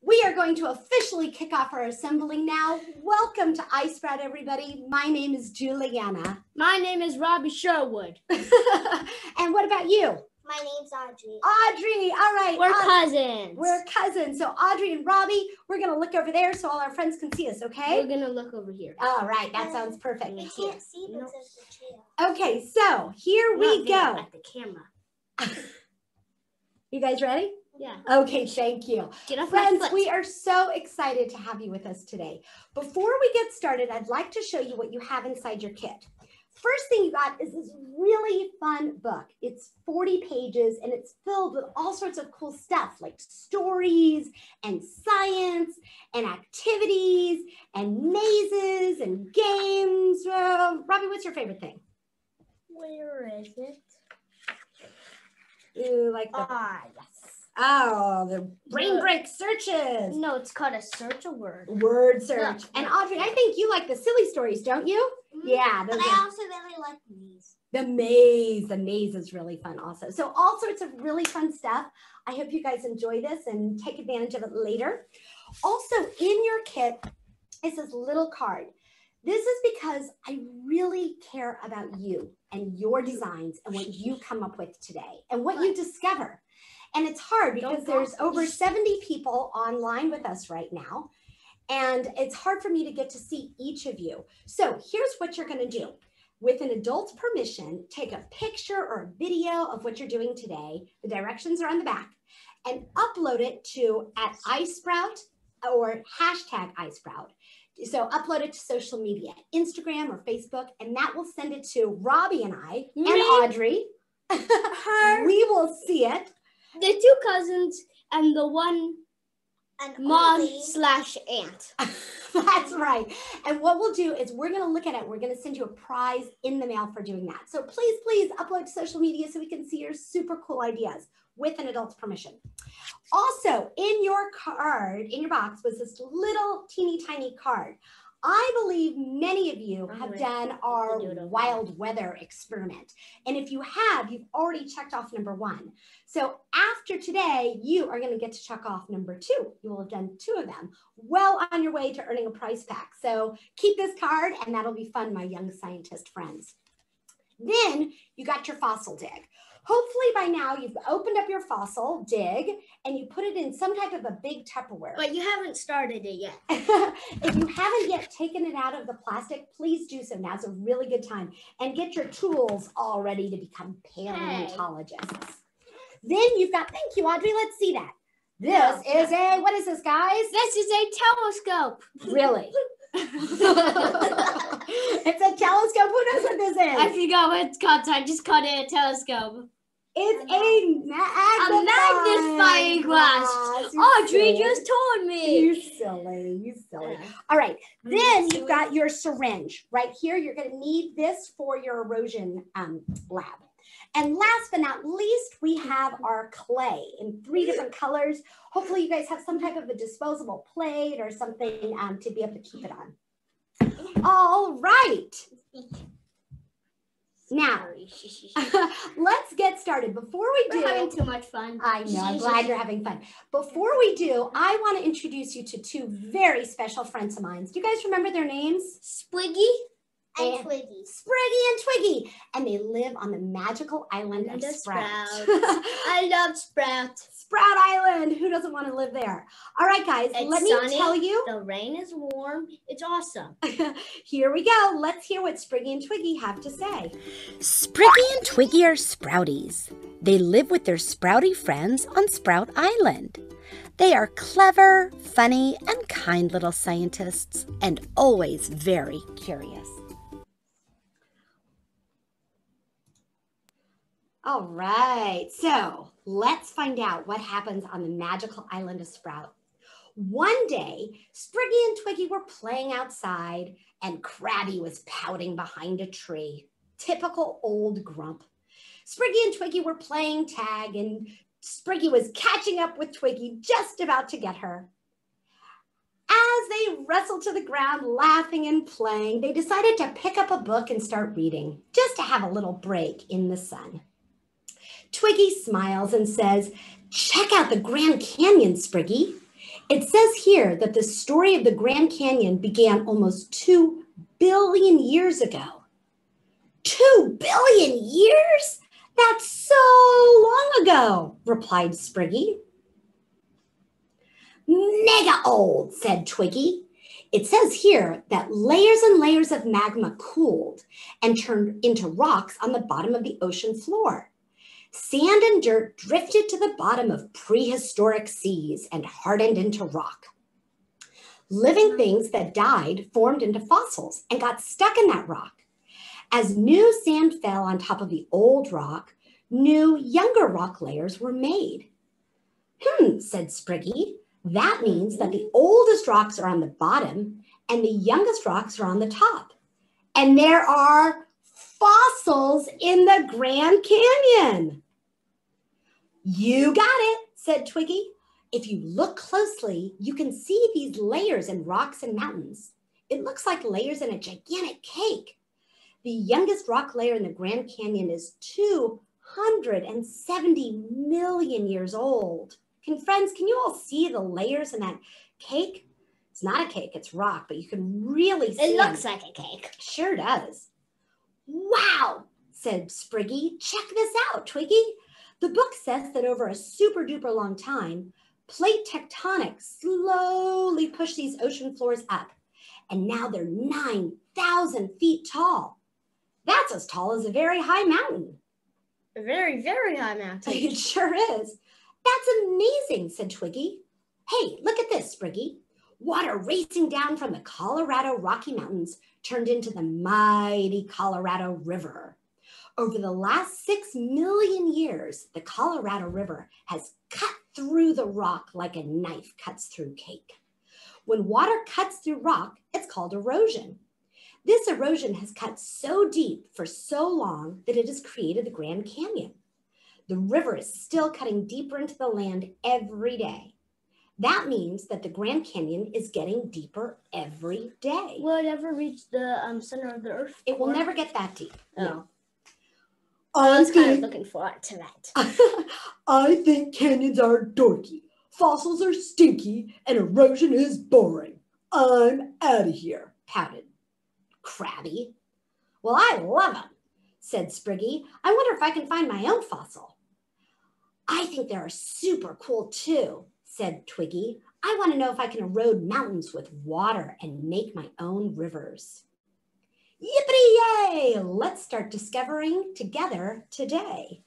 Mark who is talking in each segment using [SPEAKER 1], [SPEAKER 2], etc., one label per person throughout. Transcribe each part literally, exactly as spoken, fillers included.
[SPEAKER 1] We are going to officially kick off our assembly now. Welcome to iSprowt, everybody. My name is Juliana.
[SPEAKER 2] My name is Robbie Sherwood.
[SPEAKER 1] And what about you?
[SPEAKER 3] My name's Audrey.
[SPEAKER 1] Audrey, all right.
[SPEAKER 2] We're
[SPEAKER 1] uh,
[SPEAKER 2] cousins.
[SPEAKER 1] We're cousins. So Audrey and Robbie, we're going to look over there so all our friends can see us, okay?
[SPEAKER 2] We're going to look over here.
[SPEAKER 1] All right, that sounds perfect.
[SPEAKER 3] I can't see because
[SPEAKER 2] No.
[SPEAKER 3] of the chair.
[SPEAKER 1] Okay, so here we
[SPEAKER 2] Not there,
[SPEAKER 1] go.
[SPEAKER 2] at the camera.
[SPEAKER 1] You guys ready?
[SPEAKER 2] Yeah.
[SPEAKER 1] Okay, thank you.
[SPEAKER 2] Get off my
[SPEAKER 1] Friends,
[SPEAKER 2] foot.
[SPEAKER 1] we are so excited to have you with us today. Before we get started, I'd like to show you what you have inside your kit. First thing you got is this really fun book. It's forty pages and it's filled with all sorts of cool stuff like stories and science and activities and mazes and games. Uh, Robbie, what's your favorite thing?
[SPEAKER 2] Where is it?
[SPEAKER 1] Ooh, like the,
[SPEAKER 2] Ah, yes.
[SPEAKER 1] oh, the brain
[SPEAKER 2] The-
[SPEAKER 1] break searches.
[SPEAKER 2] No, it's called a search a word.
[SPEAKER 1] Word search.
[SPEAKER 2] Yeah.
[SPEAKER 1] And Audrey, I think you like the silly stories, don't you?
[SPEAKER 3] Mhm.
[SPEAKER 1] Yeah,
[SPEAKER 3] But
[SPEAKER 1] those
[SPEAKER 3] I
[SPEAKER 1] are,
[SPEAKER 3] also really like these.
[SPEAKER 1] the maze. The maze is really fun also. So all sorts of really fun stuff. I hope you guys enjoy this and take advantage of it later. Also in your kit is this little card. This is because I really care about you and your designs and what you come up with today and what you discover. And it's hard because
[SPEAKER 2] Don't
[SPEAKER 1] there's
[SPEAKER 2] talk.
[SPEAKER 1] over seventy people online with us right now. And it's hard for me to get to see each of you. So here's what you're going to do. With an adult's permission, take a picture or a video of what you're doing today. The directions are on the back. And upload it to at iSprowt or hashtag iSprowt. So upload it to social media, Instagram or Facebook, and that will send it to Robbie and I and
[SPEAKER 2] Me.
[SPEAKER 1] Audrey.
[SPEAKER 2] Her.
[SPEAKER 1] We will see it.
[SPEAKER 2] The two cousins and the one
[SPEAKER 3] And
[SPEAKER 2] mom
[SPEAKER 3] only
[SPEAKER 2] slash aunt.
[SPEAKER 1] That's right. And what we'll do is we're going to look at it. We're going to send you a prize in the mail for doing that. So please, please upload to social media so we can see your super cool ideas with an adult's permission. Also, in your card, in your box, was this little teeny tiny card. I believe many of you
[SPEAKER 2] I'm
[SPEAKER 1] have
[SPEAKER 2] ready.
[SPEAKER 1] done our
[SPEAKER 2] do it over.
[SPEAKER 1] wild weather experiment. And if you have, you've already checked off number one. So after today, you are going to get to check off number two. You will have done two of them. Well on your way to earning a prize pack. So keep this card and that'll be fun, my young scientist friends. Then you got your fossil dig. Hopefully by now you've opened up your fossil dig and you put it in some type of a big Tupperware.
[SPEAKER 2] But you haven't started it yet.
[SPEAKER 1] If you haven't yet taken it out of the plastic, please do so. Now's a really good time. And get your tools all ready to become paleontologists. Then you've got, thank you, Audrey. Let's see that. This
[SPEAKER 2] No,
[SPEAKER 1] is a, what is this, guys?
[SPEAKER 2] This is a telescope.
[SPEAKER 1] Really? It's a telescope. Who knows what this
[SPEAKER 2] I
[SPEAKER 1] is?
[SPEAKER 2] forgot what it's called, so I just called it a telescope.
[SPEAKER 1] It's a
[SPEAKER 2] A
[SPEAKER 1] magnifying,
[SPEAKER 2] magnifying glass.
[SPEAKER 1] You
[SPEAKER 2] Audrey
[SPEAKER 1] silly.
[SPEAKER 2] just told me.
[SPEAKER 1] You silly, you silly.
[SPEAKER 2] Yeah.
[SPEAKER 1] All right,
[SPEAKER 2] I'm
[SPEAKER 1] then
[SPEAKER 2] silly.
[SPEAKER 1] you've got your syringe right here. You're going to need this for your erosion um, lab. And last but not least, we have our clay in three different colors. Hopefully you guys have some type of a disposable plate or something um, to be able to keep it on. All right. Now, let's get started. Before we do,
[SPEAKER 2] We're having too much fun.
[SPEAKER 1] I know, I'm glad you're having fun. Before we do, I want to introduce you to two very special friends of mine. Do you guys remember their names?
[SPEAKER 2] Spwiggy
[SPEAKER 3] and
[SPEAKER 1] and-
[SPEAKER 3] Twiggy.
[SPEAKER 1] Spriggy and Twiggy. And they live on the magical island of
[SPEAKER 2] And a
[SPEAKER 1] Sprout.
[SPEAKER 2] I love Sprout.
[SPEAKER 1] Sprout Island. Who doesn't want to live there? All right, guys,
[SPEAKER 2] It's
[SPEAKER 1] let me
[SPEAKER 2] sunny.
[SPEAKER 1] tell you.
[SPEAKER 2] The rain is warm. It's awesome.
[SPEAKER 1] Here we go. Let's hear what Spriggy and Twiggy have to say.
[SPEAKER 4] Spriggy and Twiggy are Sprouties. They live with their Sprouty friends on Sprout Island. They are clever, funny, and kind little scientists, and always very curious.
[SPEAKER 1] All right, so let's find out what happens on the magical island of Sprout. One day, Spriggy and Twiggy were playing outside and Krabby was pouting behind a tree. Typical old grump. Spriggy and Twiggy were playing tag and Spriggy was catching up with Twiggy, just about to get her. As they wrestled to the ground, laughing and playing, they decided to pick up a book and start reading, just to have a little break in the sun. Twiggy smiles and says, "Check out the Grand Canyon, Spriggy. It says here that the story of the Grand Canyon began almost two billion years ago. Two billion years? That's so long ago, replied Spriggy. Mega old, said Twiggy. It says here that layers and layers of magma cooled and turned into rocks on the bottom of the ocean floor. Sand and dirt drifted to the bottom of prehistoric seas and hardened into rock. Living things that died formed into fossils and got stuck in that rock. As new sand fell on top of the old rock, new, younger rock layers were made. Hmm, said Spriggy. That means that the oldest rocks are on the bottom and the youngest rocks are on the top. And there are fossils in the Grand Canyon. You got it, said Twiggy. If you look closely, you can see these layers in rocks and mountains. It looks like layers in a gigantic cake. The youngest rock layer in the Grand Canyon is two hundred seventy million years old. Can friends, can you all see the layers in that cake? It's not a cake, it's rock, but you can really see
[SPEAKER 2] It looks
[SPEAKER 1] them.
[SPEAKER 2] like a cake.
[SPEAKER 1] Sure does. Wow, said Spriggy. Check this out, Twiggy. The book says that over a super duper long time, plate tectonics slowly pushed these ocean floors up, and now they're nine thousand feet tall. That's as tall as a very high mountain.
[SPEAKER 2] A very, very high mountain.
[SPEAKER 1] It sure is. That's amazing, said Twiggy. Hey, look at this, Spriggy. Water racing down from the Colorado Rocky Mountains turned into the mighty Colorado River. Over the last six million years, the Colorado River has cut through the rock like a knife cuts through cake. When water cuts through rock, it's called erosion. This erosion has cut so deep for so long that it has created the Grand Canyon. The river is still cutting deeper into the land every day. That means that the Grand Canyon is getting deeper every day.
[SPEAKER 2] Will it ever reach the um, center of the earth?
[SPEAKER 1] It will
[SPEAKER 2] Or-
[SPEAKER 1] never get that deep.
[SPEAKER 2] Oh.
[SPEAKER 1] No.
[SPEAKER 2] I
[SPEAKER 1] I
[SPEAKER 2] was kind of
[SPEAKER 1] think,
[SPEAKER 2] looking forward to that.
[SPEAKER 1] I think canyons are dorky. Fossils are stinky and erosion is boring. I'm out of here, pouted Crabby. Well, I love them, said Spriggy. I wonder if I can find my own fossil. I think they are super cool too, said Twiggy. I want to know if I can erode mountains with water and make my own rivers. Yippity-yay! Let's start discovering together today.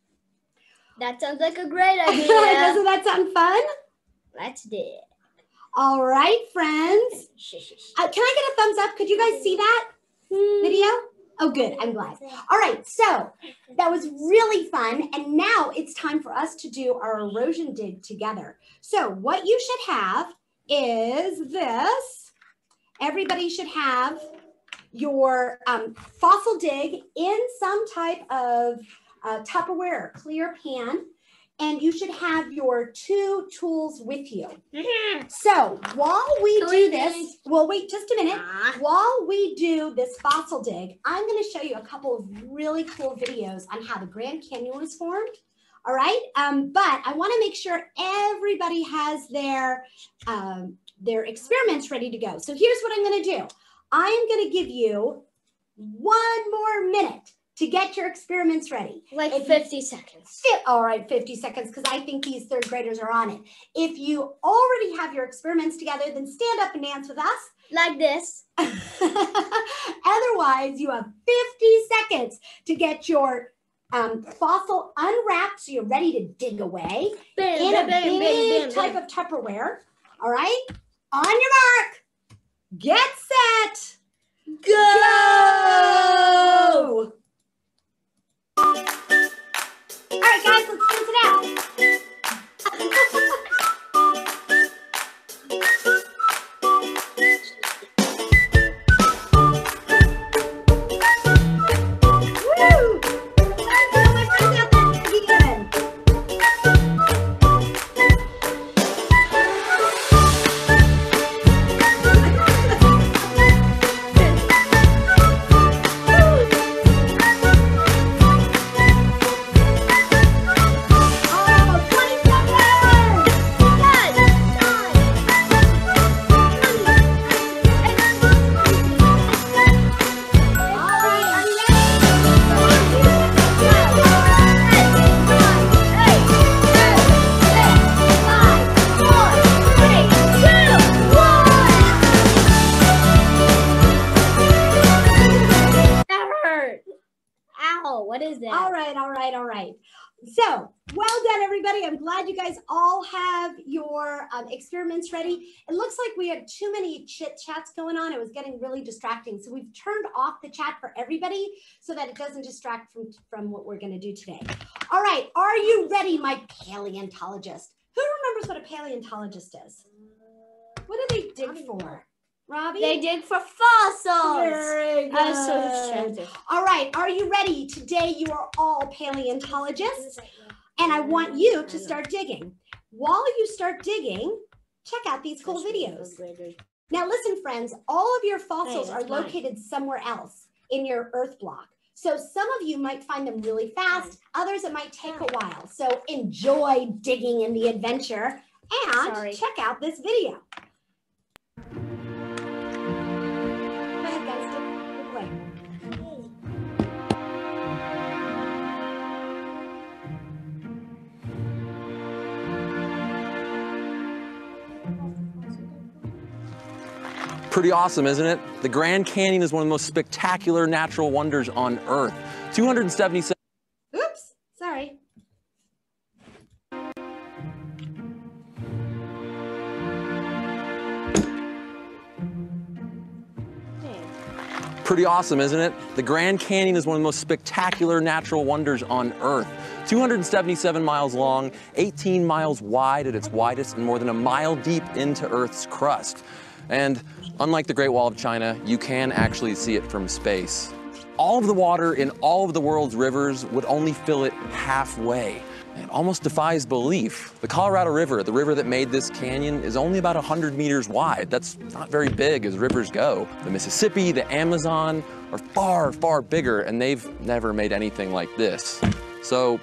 [SPEAKER 2] That sounds like a great idea.
[SPEAKER 1] Doesn't that sound fun?
[SPEAKER 2] Let's do it.
[SPEAKER 1] All right, friends.
[SPEAKER 2] Shush, shush.
[SPEAKER 1] Uh, can I get a thumbs up? Could you guys see that video? Oh, good. I'm glad. All right, so that was really fun. And now it's time for us to do our erosion dig together. So what you should have is this. Everybody should have your um, fossil dig in some type of uh, Tupperware or clear pan. And you should have your two tools with you. So while we
[SPEAKER 2] Can
[SPEAKER 1] do
[SPEAKER 2] we
[SPEAKER 1] this,
[SPEAKER 2] dig?
[SPEAKER 1] well, wait just a minute.
[SPEAKER 2] Ah.
[SPEAKER 1] While we do this fossil dig, I'm going to show you a couple of really cool videos on how the Grand Canyon was formed. All right, um, but I want to make sure everybody has their um, their experiments ready to go. So here's what I'm going to do. I am going to give you one more minute to get your experiments ready.
[SPEAKER 2] Like
[SPEAKER 1] If you-
[SPEAKER 2] fifty seconds.
[SPEAKER 1] Fit, all right, fifty seconds, because I think these third graders are on it. If you already have your experiments together, then stand up and dance with us.
[SPEAKER 2] Like this.
[SPEAKER 1] Otherwise, you have fifty seconds to get your um, fossil unwrapped so you're ready to dig away
[SPEAKER 2] Bam,
[SPEAKER 1] in a
[SPEAKER 2] bam, bam,
[SPEAKER 1] big
[SPEAKER 2] bam, bam,
[SPEAKER 1] type
[SPEAKER 2] bam.
[SPEAKER 1] of Tupperware. All right? On your mark, get set,
[SPEAKER 2] Go!
[SPEAKER 1] go! All right, guys, let's close it out. Woo! Let's go, my friends out there again. Oh, twenty seconds! right, all right, all right. So, well done, everybody. I'm glad you guys all have your um, experiments ready. It looks like we had too many chit chats going on. It was getting really distracting. So we've turned off the chat for everybody so that it doesn't distract from, from what we're going to do today. All right, are you ready, my paleontologist? Who remembers what a paleontologist is? What do they dig for? Robbie?
[SPEAKER 2] They dig for fossils.
[SPEAKER 1] Very good.
[SPEAKER 2] I'm so distracted.
[SPEAKER 1] All right, are you ready? Today you are all paleontologists, and I want you to start digging. While you start digging, check out these cool videos. Now listen, friends, all of your fossils are located somewhere else in your earth block. So some of you might find them really fast, others it might take a while. So enjoy digging in the adventure and
[SPEAKER 2] Sorry.
[SPEAKER 1] check out this video. Go ahead, guys, dig away.
[SPEAKER 5] Pretty awesome, isn't it? The Grand Canyon is one of the most spectacular natural wonders on Earth. two hundred seventy-seven.
[SPEAKER 1] Oops, sorry.
[SPEAKER 5] Pretty awesome, isn't it? The Grand Canyon is one of the most spectacular natural wonders on Earth. two hundred seventy-seven miles long, eighteen miles wide at its widest, and more than a mile deep into Earth's crust. And unlike the Great Wall of China, you can actually see it from space. All of the water in all of the world's rivers would only fill it halfway. It almost defies belief. The Colorado River, the river that made this canyon, is only about one hundred meters wide. That's not very big as rivers go. The Mississippi, the Amazon are far, far bigger, and they've never made anything like this. So,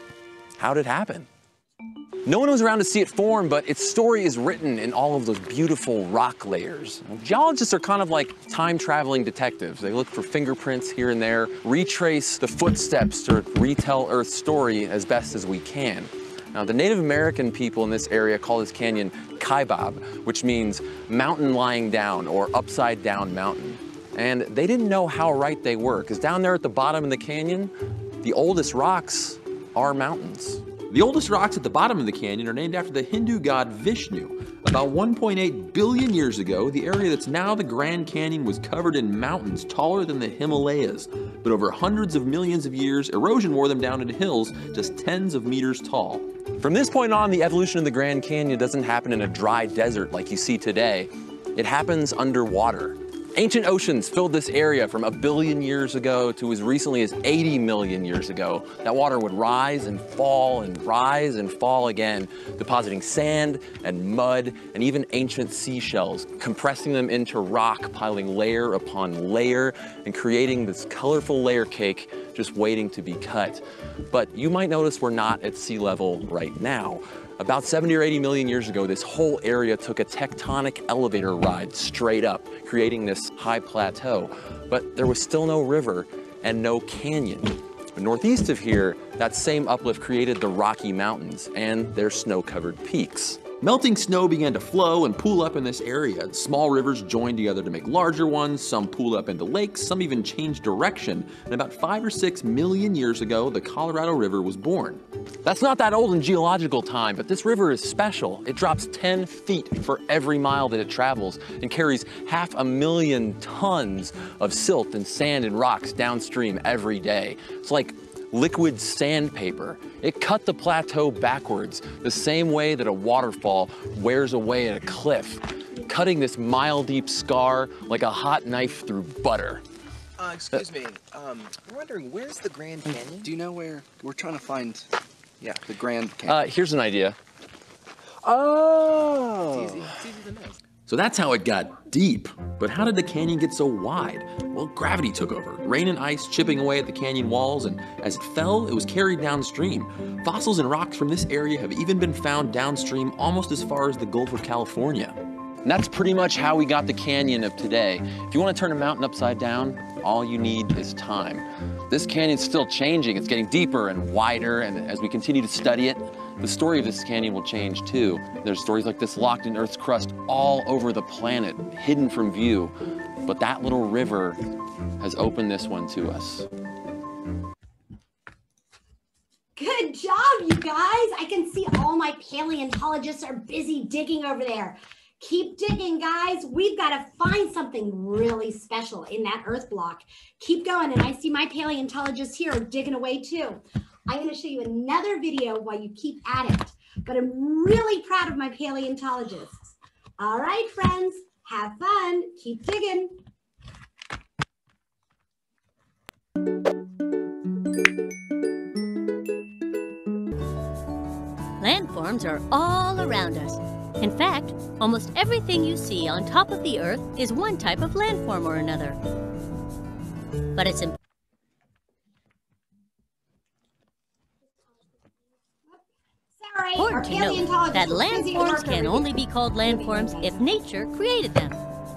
[SPEAKER 5] how did it happen? No one was around to see it form, but its story is written in all of those beautiful rock layers. Geologists are kind of like time-traveling detectives. They look for fingerprints here and there, retrace the footsteps to retell Earth's story as best as we can. Now, the Native American people in this area call this canyon Kaibab, which means mountain lying down or upside down mountain. And they didn't know how right they were, because down there at the bottom of the canyon, the oldest rocks are mountains.
[SPEAKER 6] The oldest rocks at the bottom of the canyon are named after the Hindu god Vishnu. About one point eight billion years ago, the area that's now the Grand Canyon was covered in mountains taller than the Himalayas. But over hundreds of millions of years, erosion wore them down into hills just tens of meters tall.
[SPEAKER 5] From this point on, the evolution of the Grand Canyon doesn't happen in a dry desert like you see today. It happens underwater. Ancient oceans filled this area from a billion years ago to as recently as eighty million years ago. That water would rise and fall and rise and fall again, depositing sand and mud and even ancient seashells, compressing them into rock, piling layer upon layer and creating this colorful layer cake just waiting to be cut. But you might notice we're not at sea level right now. About seventy or eighty million years ago, this whole area took a tectonic elevator ride straight up, creating this high plateau. But there was still no river and no canyon. But northeast of here, that same uplift created the Rocky Mountains and their snow-covered peaks.
[SPEAKER 6] Melting snow began to flow and pool up in this area. Small rivers joined together to make larger ones, some pooled up into lakes, some even changed direction. And about five or six million years ago, the Colorado River was born.
[SPEAKER 5] That's not that old in geological time, but this river is special. It drops ten feet for every mile that it travels and carries half a million tons of silt and sand and rocks downstream every day. It's like liquid sandpaper. It cut the plateau backwards, the same way that a waterfall wears away at a cliff, cutting this mile-deep scar like a hot knife through butter.
[SPEAKER 7] Uh, excuse me, um, we're wondering, where's the Grand Canyon? Do you know where? We're trying to find, yeah, the Grand Canyon.
[SPEAKER 5] Uh, here's an idea.
[SPEAKER 7] Oh! It's easy, it's easy to know.
[SPEAKER 6] So that's how it got deep. But how did the canyon get so wide? Well, gravity took over. Rain and ice chipping away at the canyon walls, and as it fell, it was carried downstream. Fossils and rocks from this area have even been found downstream almost as far as the Gulf of California.
[SPEAKER 5] And that's pretty much how we got the canyon of today. If you want to turn a mountain upside down, all you need is time. This canyon's still changing. It's getting deeper and wider, and as we continue to study it, the story of this canyon will change too. There's stories like this locked in Earth's crust all over the planet, hidden from view. But that little river has opened this one to us.
[SPEAKER 1] you guys. I can see all my paleontologists are busy digging over there. Keep digging, guys. We've got to find something really special in that earth block. Keep going. And I see my paleontologists here digging away too. I'm going to show you another video while you keep at it. But I'm really proud of my paleontologists. All right, friends. Have fun. Keep digging.
[SPEAKER 2] Landforms are all around us. In fact, almost everything you see on top of the Earth is one type of landform or another. But it's important to note that landforms can only be called landforms if nature created them.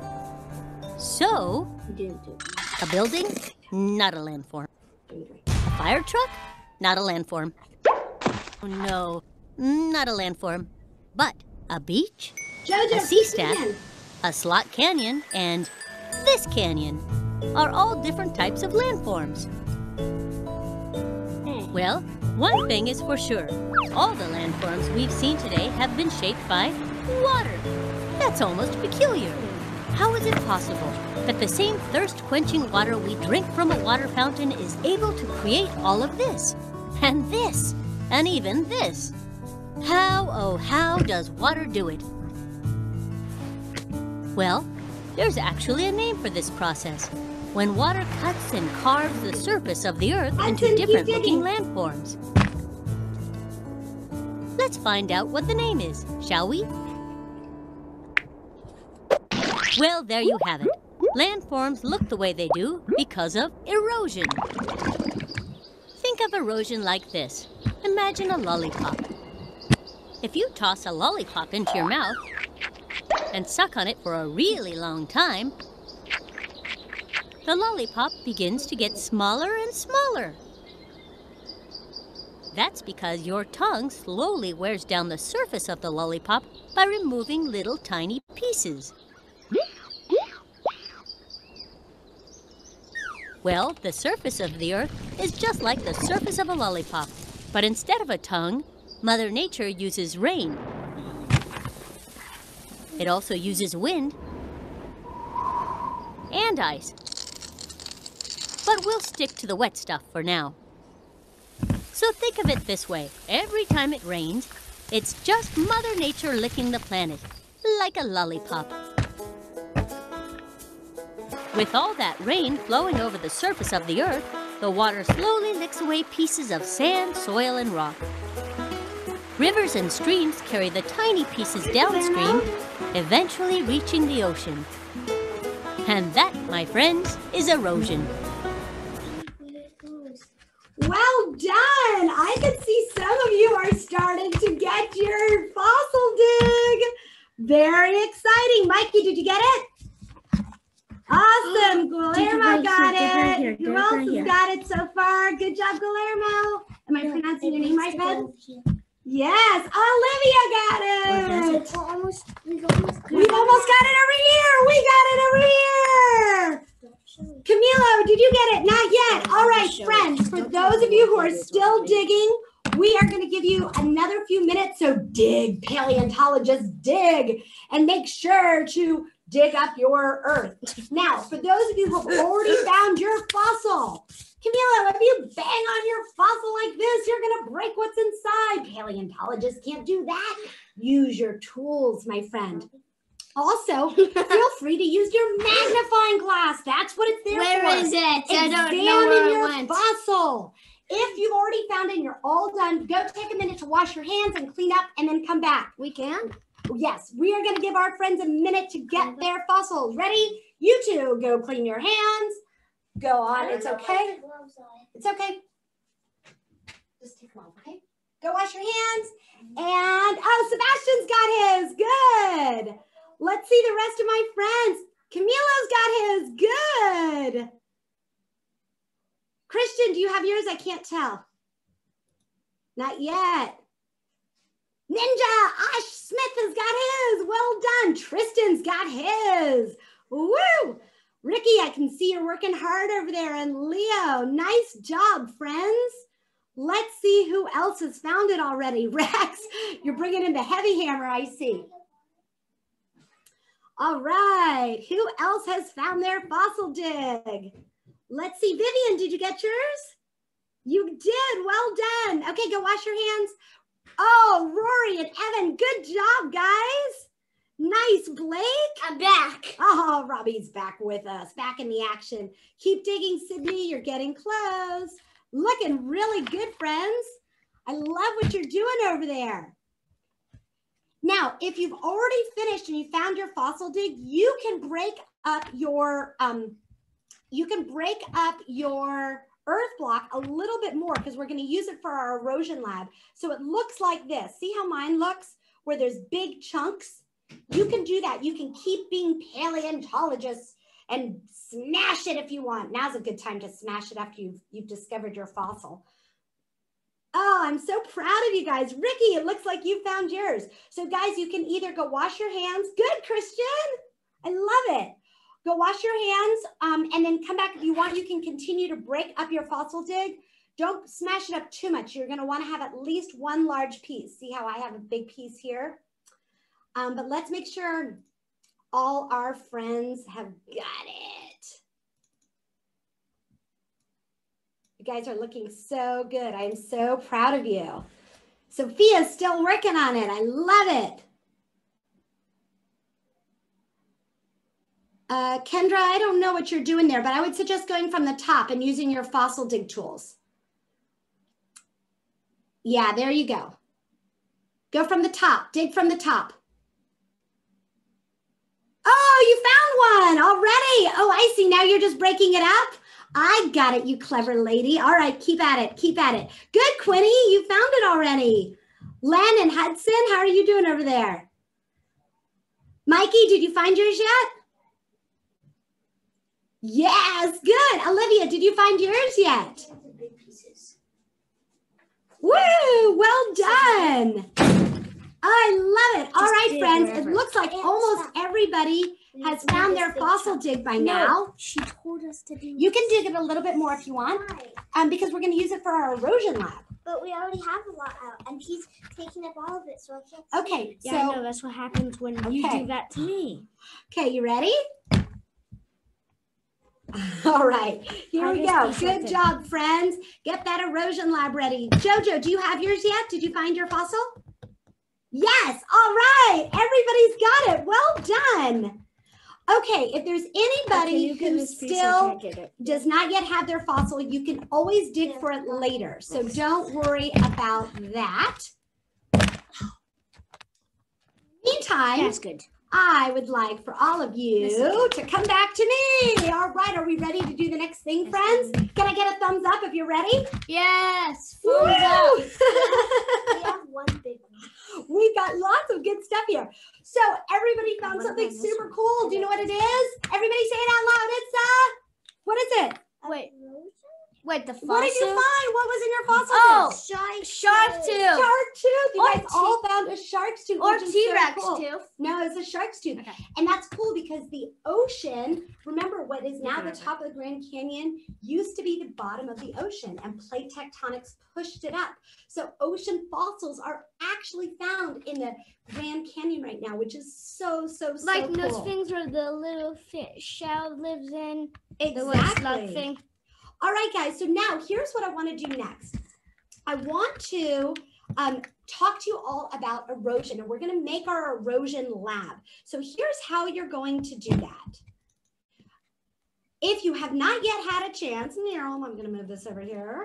[SPEAKER 2] So, a building, not a landform. A fire truck, not a landform. Oh, no, not a landform. But a beach, a sea stack, a slot canyon, and this canyon are all different types of landforms. Well, one thing is for sure. All the landforms we've seen today have been shaped by water. That's almost peculiar. How is it possible that the same thirst-quenching water we drink from a water fountain is able to create all of this, and this, and even this? How, oh how does water do it? Well, there's actually a name for this process. When water cuts and carves the surface of the Earth into different looking landforms. Let's find out what the name is, shall we? Well, there you have it. Landforms look the way they do because of erosion. Think of erosion like this. Imagine a lollipop. If you toss a lollipop into your mouth and suck on it for a really long time, the lollipop begins to get smaller and smaller. That's because your tongue slowly wears down the surface of the lollipop by removing little tiny pieces. Well, the surface of the Earth is just like the surface of a lollipop, but instead of a tongue, Mother Nature uses rain. It also uses wind and ice. But we'll stick to the wet stuff for now. So think of it this way. Every time it rains, it's just Mother Nature licking the planet, like a lollipop. With all that rain flowing over the surface of the Earth, the water slowly licks away pieces of sand, soil, and rock. Rivers and streams carry the tiny pieces downstream, eventually reaching the ocean. And that, my friends, is erosion.
[SPEAKER 1] Well done! I can see some of you are starting to get your fossil dig. Very exciting. Mikey, did you get it? Awesome. Guillermo got it. Who else has got it so far? Good job, Guillermo. Am I pronouncing your name right, Ben? Yes, Olivia got it.
[SPEAKER 3] We're almost, we've almost,
[SPEAKER 1] We've almost got it over here. We got it over here. Camilo, did you get it? Not yet. All right, friends, for those of you who are still digging, we are going to give you another few minutes. So dig, paleontologists, dig, and make sure to dig up your Earth. Now, for those of you who have already found your fossil, Camilo, if you bang on your fossil like this, you're going to break what's inside. Paleontologists can't do that. Use your tools, my friend. Also, feel free to use your magnifying glass. That's what it's there
[SPEAKER 3] Where
[SPEAKER 1] for.
[SPEAKER 3] Where is it? I don't know
[SPEAKER 1] Examine
[SPEAKER 3] where
[SPEAKER 1] your
[SPEAKER 3] it went.
[SPEAKER 1] fossil. If you've already found it and you're all done, go take a minute to wash your hands and clean up and then come back.
[SPEAKER 3] We can?
[SPEAKER 1] Yes, we are going to give our friends a minute to get their fossils. Ready? You two, go clean your hands. Go on. It's okay. It's okay. Just take them off, okay? Go wash your hands. And, oh, Sebastian's got his. Good. Let's see the rest of my friends. Camilo's got his. Good. Christian, do you have yours? I can't tell. Not yet. Ninja, Ash Smith has got his. Well done. Tristan's got his. Woo! Ricky, I can see you're working hard over there. And Leo, nice job, friends. Let's see who else has found it already. Rex, you're bringing in the heavy hammer, I see. All right, who else has found their fossil dig? Let's see, Vivian, did you get yours? You did, well done. Okay, go wash your hands. Oh, Rory and Evan, good job, guys. Nice, Blake.
[SPEAKER 3] I'm back.
[SPEAKER 1] Oh, Robbie's back with us, back in the action. Keep digging, Sydney, you're getting close. Looking really good, friends. I love what you're doing over there. Now, if you've already finished and you found your fossil dig, you can break up your, um, you can break up your earth block a little bit more because we're going to use it for our erosion lab. So it looks like this. See how mine looks, where there's big chunks? You can do that. You can keep being paleontologists and smash it if you want. Now's a good time to smash it after you've, you've discovered your fossil. Oh, I'm so proud of you guys. Ricky, it looks like you found yours. So guys, you can either go wash your hands. Good, Christian. I love it. Go wash your hands um, and then come back. If you want, you can continue to break up your fossil dig. Don't smash it up too much. You're gonna wanna have at least one large piece. See how I have a big piece here? Um, but let's make sure all our friends have got it. You guys are looking so good. I am so proud of you. Sophia's still working on it. I love it. Uh, Kendra, I don't know what you're doing there, but I would suggest going from the top and using your fossil dig tools. Yeah, there you go. Go from the top, dig from the top. Oh, you found one already. Oh, I see. Now you're just breaking it up. I got it, you clever lady. All right, keep at it, keep at it. Good, Quinny, you found it already. Len and Hudson, how are you doing over there? Mikey, did you find yours yet? Yes, good. Olivia, did you find yours yet? Woo, well done. I love it. All right, friends, it looks like almost everybody has found their fossil dig by now.
[SPEAKER 3] She told us to do
[SPEAKER 1] You can dig it a little bit more if you want, um, because we're going to use it for our erosion lab.
[SPEAKER 3] But we already have a lot out, and he's taking up all of it, so I can't see.
[SPEAKER 1] Okay,
[SPEAKER 3] Yeah,
[SPEAKER 1] so
[SPEAKER 3] I know. That's what happens when you
[SPEAKER 1] Okay.
[SPEAKER 3] do that to me.
[SPEAKER 1] okay, you ready? All right, here
[SPEAKER 3] I
[SPEAKER 1] we
[SPEAKER 3] just
[SPEAKER 1] go.
[SPEAKER 3] do
[SPEAKER 1] Good
[SPEAKER 3] something.
[SPEAKER 1] job, friends. Get that erosion lab ready. Jojo, do you have yours yet? Did you find your fossil? Yes, all right. Everybody's got it. Well done. Okay, if there's anybody who still does not yet have their fossil, you can always dig for it later. So don't worry about that. Meantime,
[SPEAKER 3] That's good.
[SPEAKER 1] I would like for all of you to come back to me. All right, are we ready to do the next thing, friends? Can I get a thumbs up if you're ready?
[SPEAKER 3] Yes.
[SPEAKER 1] Woo!
[SPEAKER 3] We have one big one.
[SPEAKER 1] We've got lots of good stuff here. So everybody found
[SPEAKER 3] What
[SPEAKER 1] something
[SPEAKER 3] about this
[SPEAKER 1] super
[SPEAKER 3] one?
[SPEAKER 1] cool. Do you know what it is? Everybody say it out loud. It's uh, what is it?
[SPEAKER 3] Wait. Wait, the fossil?
[SPEAKER 1] What did you find? What was in your fossil?
[SPEAKER 3] Oh,
[SPEAKER 1] disc?
[SPEAKER 3] shark, shark tooth.
[SPEAKER 1] Shark tooth. You
[SPEAKER 3] Or
[SPEAKER 1] guys
[SPEAKER 3] T-
[SPEAKER 1] all found a shark's tooth.
[SPEAKER 3] Or
[SPEAKER 1] which is so
[SPEAKER 3] T-Rex
[SPEAKER 1] cool.
[SPEAKER 3] tooth.
[SPEAKER 1] No, it's a shark's tooth.
[SPEAKER 3] Okay.
[SPEAKER 1] And that's cool because the ocean, remember what is now
[SPEAKER 3] Okay,
[SPEAKER 1] the
[SPEAKER 3] okay.
[SPEAKER 1] top of the Grand Canyon, used to be the bottom of the ocean, and plate tectonics pushed it up. So ocean fossils are actually found in the Grand Canyon right now, which is so, so, so
[SPEAKER 3] Like
[SPEAKER 1] cool.
[SPEAKER 3] those things where the little fish shell lives in. The little
[SPEAKER 1] Exactly.
[SPEAKER 3] slug thing.
[SPEAKER 1] All right, guys, so now here's what I want to do next. I want to um, talk to you all about erosion, and we're going to make our erosion lab. So here's how you're going to do that. If you have not yet had a chance, Meryl, I'm going to move this over here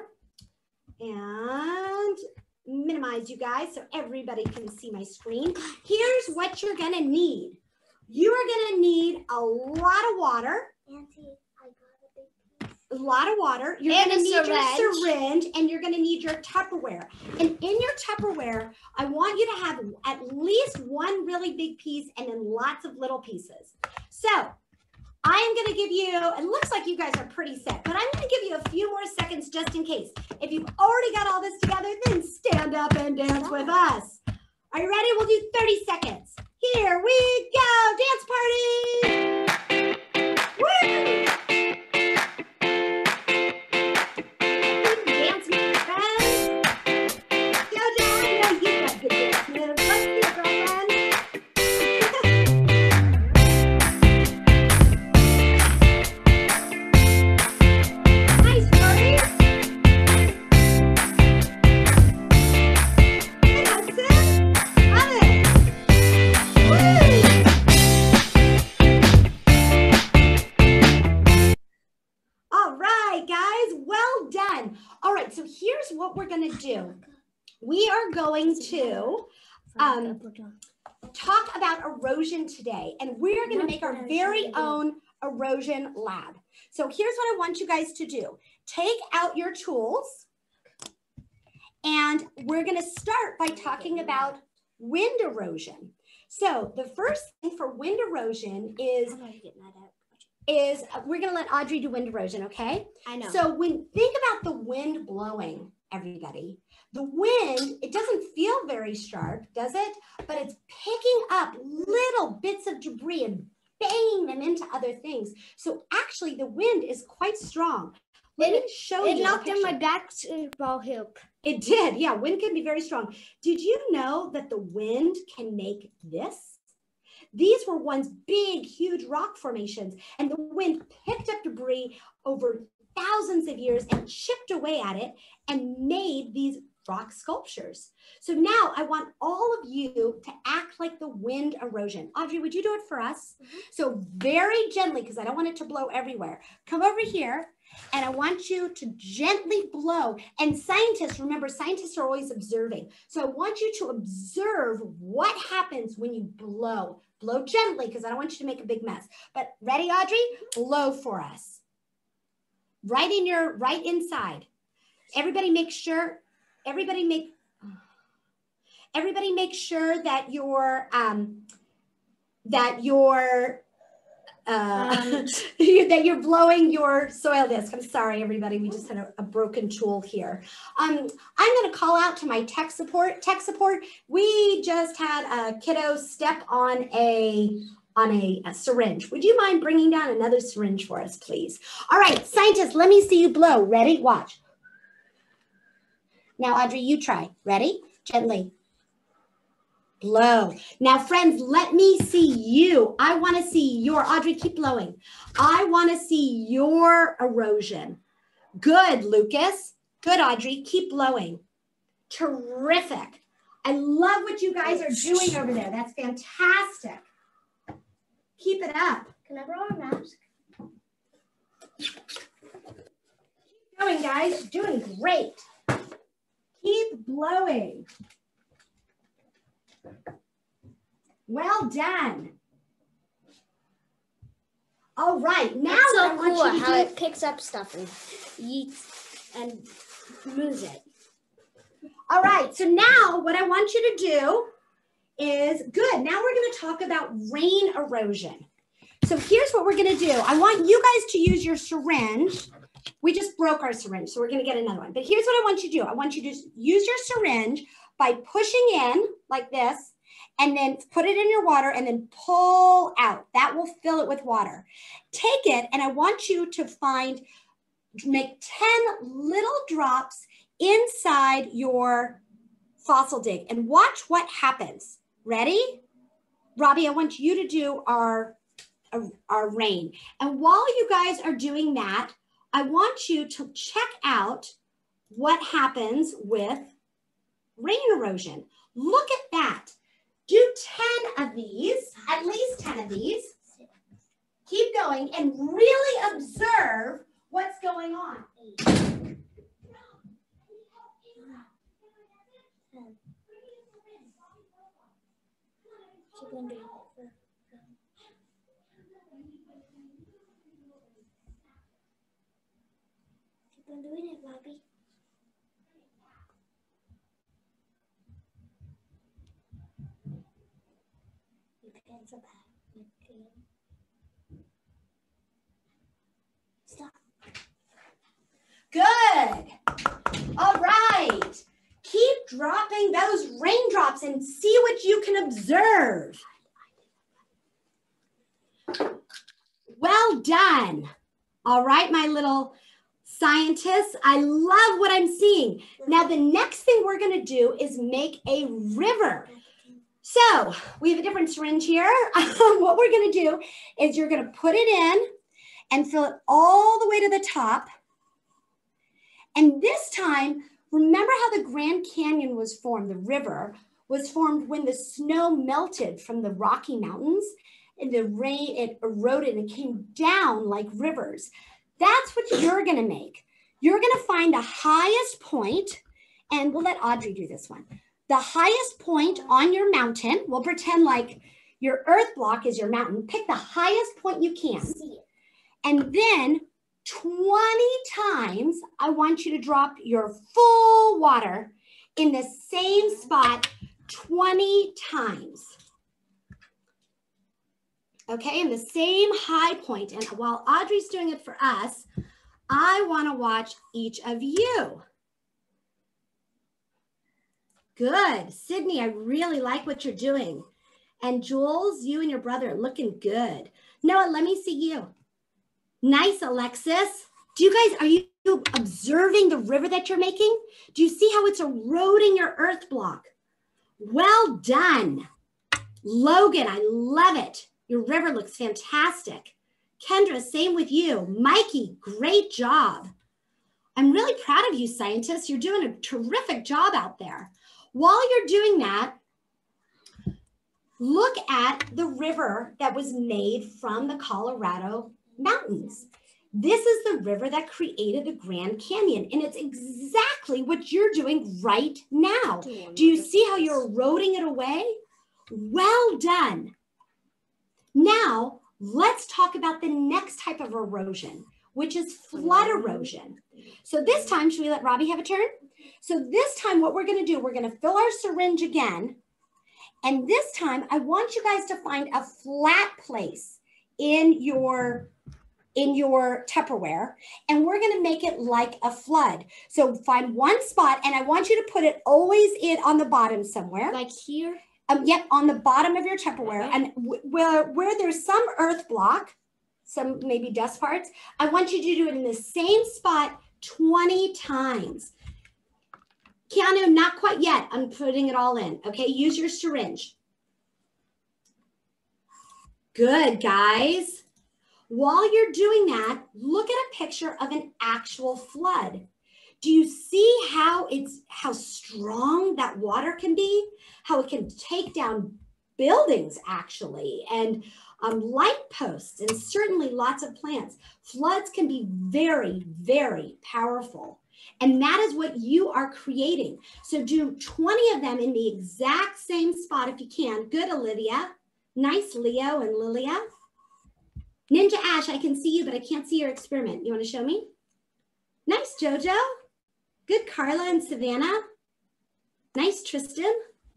[SPEAKER 1] and minimize you guys so everybody can see my screen. Here's what you're going to need. You are going to need a lot of water.
[SPEAKER 3] Auntie, I got a big piece.
[SPEAKER 1] A lot of water. You're
[SPEAKER 3] And
[SPEAKER 1] going to
[SPEAKER 3] a
[SPEAKER 1] need your
[SPEAKER 3] syringe.
[SPEAKER 1] syringe, and you're going to need your Tupperware. And in your Tupperware, I want you to have at least one really big piece and then lots of little pieces. So I'm going to give you, it looks like you guys are pretty set, but I'm going to give you a few more seconds just in case. If you've already got all this together, then stand up and dance with us. Are you ready? We'll do thirty seconds. Here we go. Dance party. Woo! Dance, my friends. going to do. We are going to um, talk about erosion today, and we're going to make our very own erosion lab. So here's what I want you guys to do. Take out your tools, and we're going to start by talking about wind erosion. So the first thing for wind erosion is, is we're going to let Audrey do wind erosion, okay?
[SPEAKER 3] I know.
[SPEAKER 1] So when think about the wind blowing, everybody. The wind, it doesn't feel very sharp, does it? But it's picking up little bits of debris and banging them into other things. So actually the wind is quite strong. Let me show you.
[SPEAKER 3] It knocked in my basketball hoop.
[SPEAKER 1] It did. Yeah, wind can be very strong. Did you know that the wind can make this? These were once big, huge rock formations, and the wind picked up debris over thousands of years and chipped away at it and made these rock sculptures. So now I want all of you to act like the wind erosion. Audrey, would you do it for us? Mm-hmm. So very gently, because I don't want it to blow everywhere. Come over here, and I want you to gently blow. And scientists, remember, scientists are always observing. So I want you to observe what happens when you blow. Blow gently, because I don't want you to make a big mess. But ready, Audrey? Blow for us. Right in your, right inside. Everybody make sure, everybody make, everybody make sure that your, um, that your, uh, um. that you're blowing your soil disc. I'm sorry, everybody. We just had a, a broken tool here. Um, I'm going to call out to my tech support. Tech support, we just had a kiddo step on a, on a, a syringe. Would you mind bringing down another syringe for us, please? All right, scientists, let me see you blow. Ready? Watch. Now, Audrey, you try. Ready? Gently. Blow. Now, friends, let me see you. I want to see your, Audrey, keep blowing. I want to see your erosion. Good, Lucas. Good, Audrey. Keep blowing. Terrific. I love what you guys are doing over there. That's fantastic. Keep it up.
[SPEAKER 3] Can I borrow a mask?
[SPEAKER 1] Keep going, guys. Doing great. Keep blowing. Well done. All right, now
[SPEAKER 3] That's so
[SPEAKER 1] what I want
[SPEAKER 3] cool
[SPEAKER 1] you to
[SPEAKER 3] how
[SPEAKER 1] do,
[SPEAKER 3] it picks up stuff and yeets and moves it.
[SPEAKER 1] all right, so now what I want you to do is, good, now we're gonna talk about rain erosion. So here's what we're gonna do. I want you guys to use your syringe. We just broke our syringe, so we're gonna get another one. But here's what I want you to do. I want you to use your syringe by pushing in like this, and then put it in your water and then pull out. That will fill it with water. Take it, and I want you to find, make ten little drops inside your fossil dig and watch what happens. Ready? Robbie, I want you to do our, our, our rain. And while you guys are doing that, I want you to check out what happens with rain erosion. Look at that. Do ten of these, at least ten of these. Keep going and really observe what's going on.
[SPEAKER 3] Keep on doing it, Bobby. Stop.
[SPEAKER 1] Good. All right. Keep dropping those raindrops and see what you can observe. Well done. All right, my little scientists. I love what I'm seeing. Now, the next thing we're going to do is make a river. So we have a different syringe here. What we're going to do is you're going to put it in and fill it all the way to the top. And this time, remember how the Grand Canyon was formed, the river was formed when the snow melted from the Rocky Mountains and the rain, it eroded and came down like rivers. That's what you're going to make. You're going to find the highest point And we'll let Audrey do this one. The highest point on your mountain, we'll pretend like your earth block is your mountain. Pick the highest point you can. And then twenty times, I want you to drop your full water in the same spot twenty times. Okay, in the same high point. And while Audrey's doing it for us, I want to watch each of you. Good. Sydney, I really like what you're doing. And Jules, you and your brother are looking good. Noah, let me see you. Nice, Alexis. Do you guys, are you observing the river that you're making? Do you see how it's eroding your earth block? Well done. Logan, I love it. Your river looks fantastic. Kendra, same with you. Mikey, great job. I'm really proud of you, scientists. You're doing a terrific job out there. While you're doing that, look at the river that was made from the Colorado mountains. This is the river that created the Grand Canyon, and it's exactly what you're doing right now. Do you see how you're eroding it away? Well done. Now, let's talk about the next type of erosion, which is flood erosion. So this time, should we let Robbie have a turn? So this time, what we're going to do, we're going to fill our syringe again. And this time, I want you guys to find a flat place in your, in your Tupperware, and we're going to make it like a flood. So find one spot, and I want you to put it always in on the bottom somewhere.
[SPEAKER 3] Like here?
[SPEAKER 1] Um, yep, on the bottom of your Tupperware. And where, where there's some earth block, some maybe dust parts, I want you to do it in the same spot twenty times. Keanu, not quite yet. I'm putting it all in. Okay, use your syringe. Good, guys. While you're doing that, look at a picture of an actual flood. Do you see how it's how strong that water can be? How it can take down buildings, actually, and um, light posts, and certainly lots of plants. Floods can be very, very powerful. And that is what you are creating. So do twenty of them in the exact same spot if you can. Good, Olivia. Nice, Leo and Lilia. Ninja Ash, I can see you, but I can't see your experiment. You want to show me? Nice, Jojo. Good, Carla and Savannah. Nice, Tristan.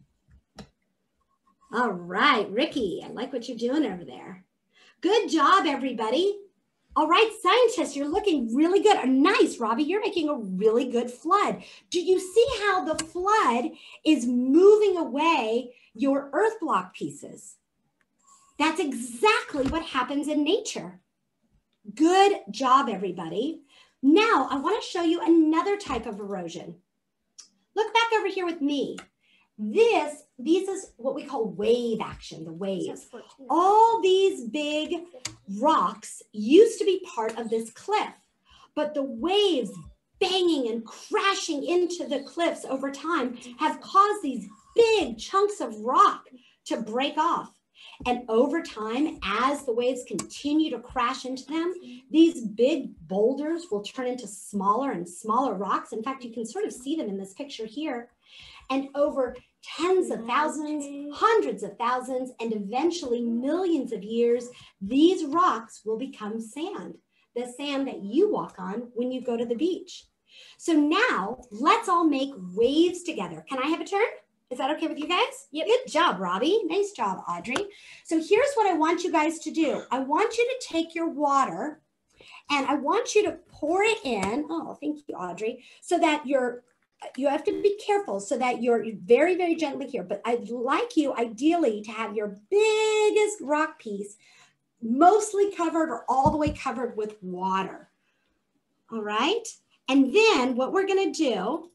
[SPEAKER 1] All right, Ricky, I like what you're doing over there. Good job, everybody. All right, scientists, you're looking really good. Nice, Robbie, you're making a really good flood. Do you see how the flood is moving away your earth block pieces? That's exactly what happens in nature. Good job, everybody. Now, I want to show you another type of erosion. Look back over here with me. This, these is what we call wave action, the waves. All these big rocks used to be part of this cliff, but the waves banging and crashing into the cliffs over time have caused these big chunks of rock to break off. And over time, as the waves continue to crash into them, these big boulders will turn into smaller and smaller rocks. In fact, you can sort of see them in this picture here. And over tens of thousands, hundreds of thousands, and eventually millions of years, these rocks will become sand, the sand that you walk on when you go to the beach. So now let's all make waves together. Can I have a turn? Is that okay with you guys? Yep. Good job, Robbie. Nice job, Audrey. So here's what I want you guys to do. I want you to take your water and I want you to pour it in. Oh, thank you, Audrey. So that you're, you have to be careful so that you're very, very gently here. But I'd like you ideally to have your biggest rock piece mostly covered or all the way covered with water. All right. And then what we're going to do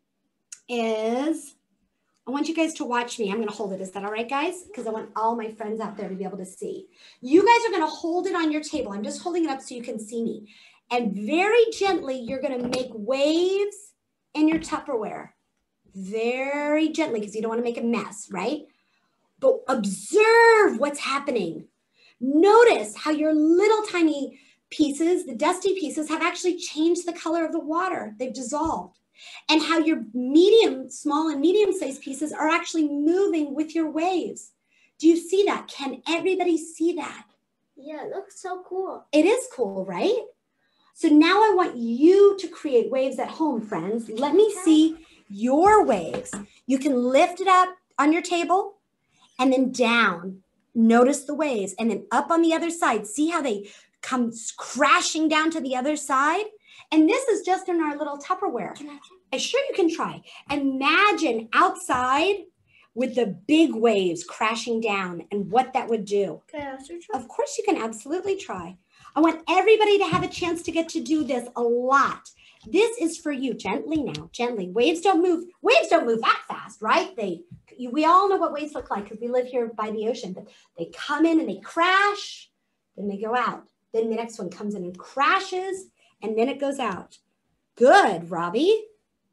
[SPEAKER 1] is, I want you guys to watch me. I'm going to hold it. Is that all right, guys? Because I want all my friends out there to be able to see. You guys are going to hold it on your table. I'm just holding it up so you can see me. And very gently, you're going to make waves in your Tupperware. Very gently, because you don't want to make a mess, right? But observe what's happening. Notice how your little tiny pieces, the dusty pieces, have actually changed the color of the water. They've dissolved. and how your medium, small and medium-sized pieces are actually moving with your waves. Do you see that? Can everybody see that?
[SPEAKER 3] Yeah, it looks so cool.
[SPEAKER 1] It is cool, right? So now I want you to create waves at home, friends. Let me see your waves. You can lift it up on your table and then down. Notice the waves, and then up on the other side. See how they come crashing down to the other side? And this is just in our little Tupperware.
[SPEAKER 3] Can I try?
[SPEAKER 1] I'm sure you can try. Imagine outside with the big waves crashing down and what that would do.
[SPEAKER 3] Can I also try?
[SPEAKER 1] Of course you can absolutely try. I want everybody to have a chance to get to do this a lot. This is for you. Gently now, gently. Waves don't move. Waves don't move that fast, right? They, we all know what waves look like because we live here by the ocean. But they come in and they crash, then they go out. Then the next one comes in and crashes, and then it goes out. Good, Robbie.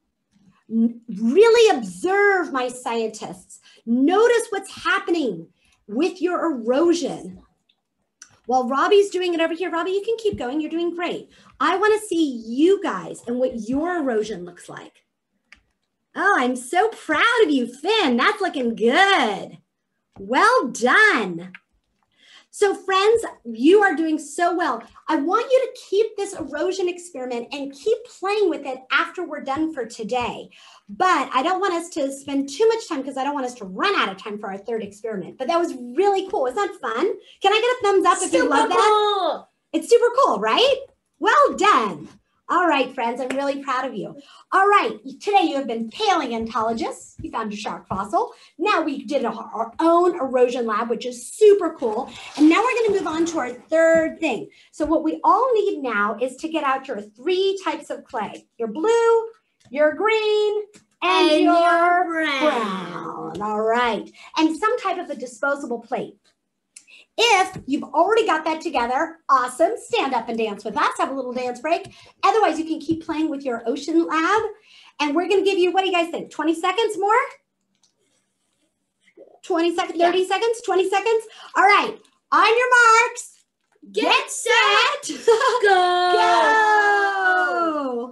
[SPEAKER 1] Really observe, my scientists. Notice what's happening with your erosion. While Robbie's doing it over here, Robbie, you can keep going. You're doing great. I want to see you guys and what your erosion looks like. Oh, I'm so proud of you, Finn. That's looking good. Well done. So friends, you are doing so well. I want you to keep this erosion experiment and keep playing with it after we're done for today. But I don't want us to spend too much time because I don't want us to run out of time for our third experiment. But that was really cool. Isn't that fun? Can I get a thumbs up if you love that?
[SPEAKER 3] Cool.
[SPEAKER 1] It's super cool, right? Well done. All right, friends, I'm really proud of you. All right, today you have been paleontologists. You found your shark fossil. Now we did our own erosion lab, which is super cool. And now we're gonna move on to our third thing. So what we all need now is to get out your three types of clay. Your blue, your green, and,
[SPEAKER 3] And
[SPEAKER 1] your,
[SPEAKER 3] your
[SPEAKER 1] brown. brown. All right, and some type of a disposable plate. If you've already got that together, awesome. Stand up and dance with us. Have a little dance break. Otherwise, you can keep playing with your ocean lab. And we're going to give you, what do you guys think? twenty seconds more? twenty seconds, thirty yeah. seconds, twenty seconds. All right. On your marks. Get, get set. Go. Go.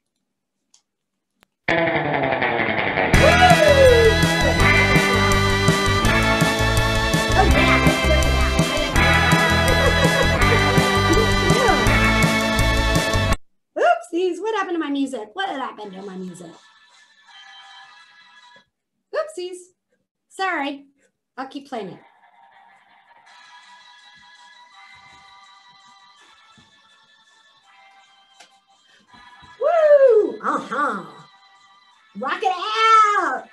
[SPEAKER 1] Oopsies, what happened to my music? What happened to my music? Oopsies. Sorry. I'll keep playing it. Woo! Uh-huh. Rock it out.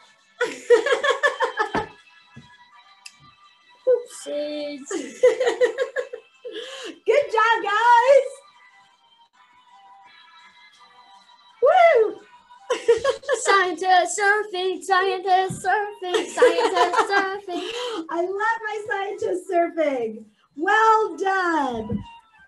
[SPEAKER 3] Oopsies.
[SPEAKER 1] Good job, guys. Woo!
[SPEAKER 3] Scientist surfing, scientist surfing, scientist surfing.
[SPEAKER 1] I love my scientist surfing. Well done.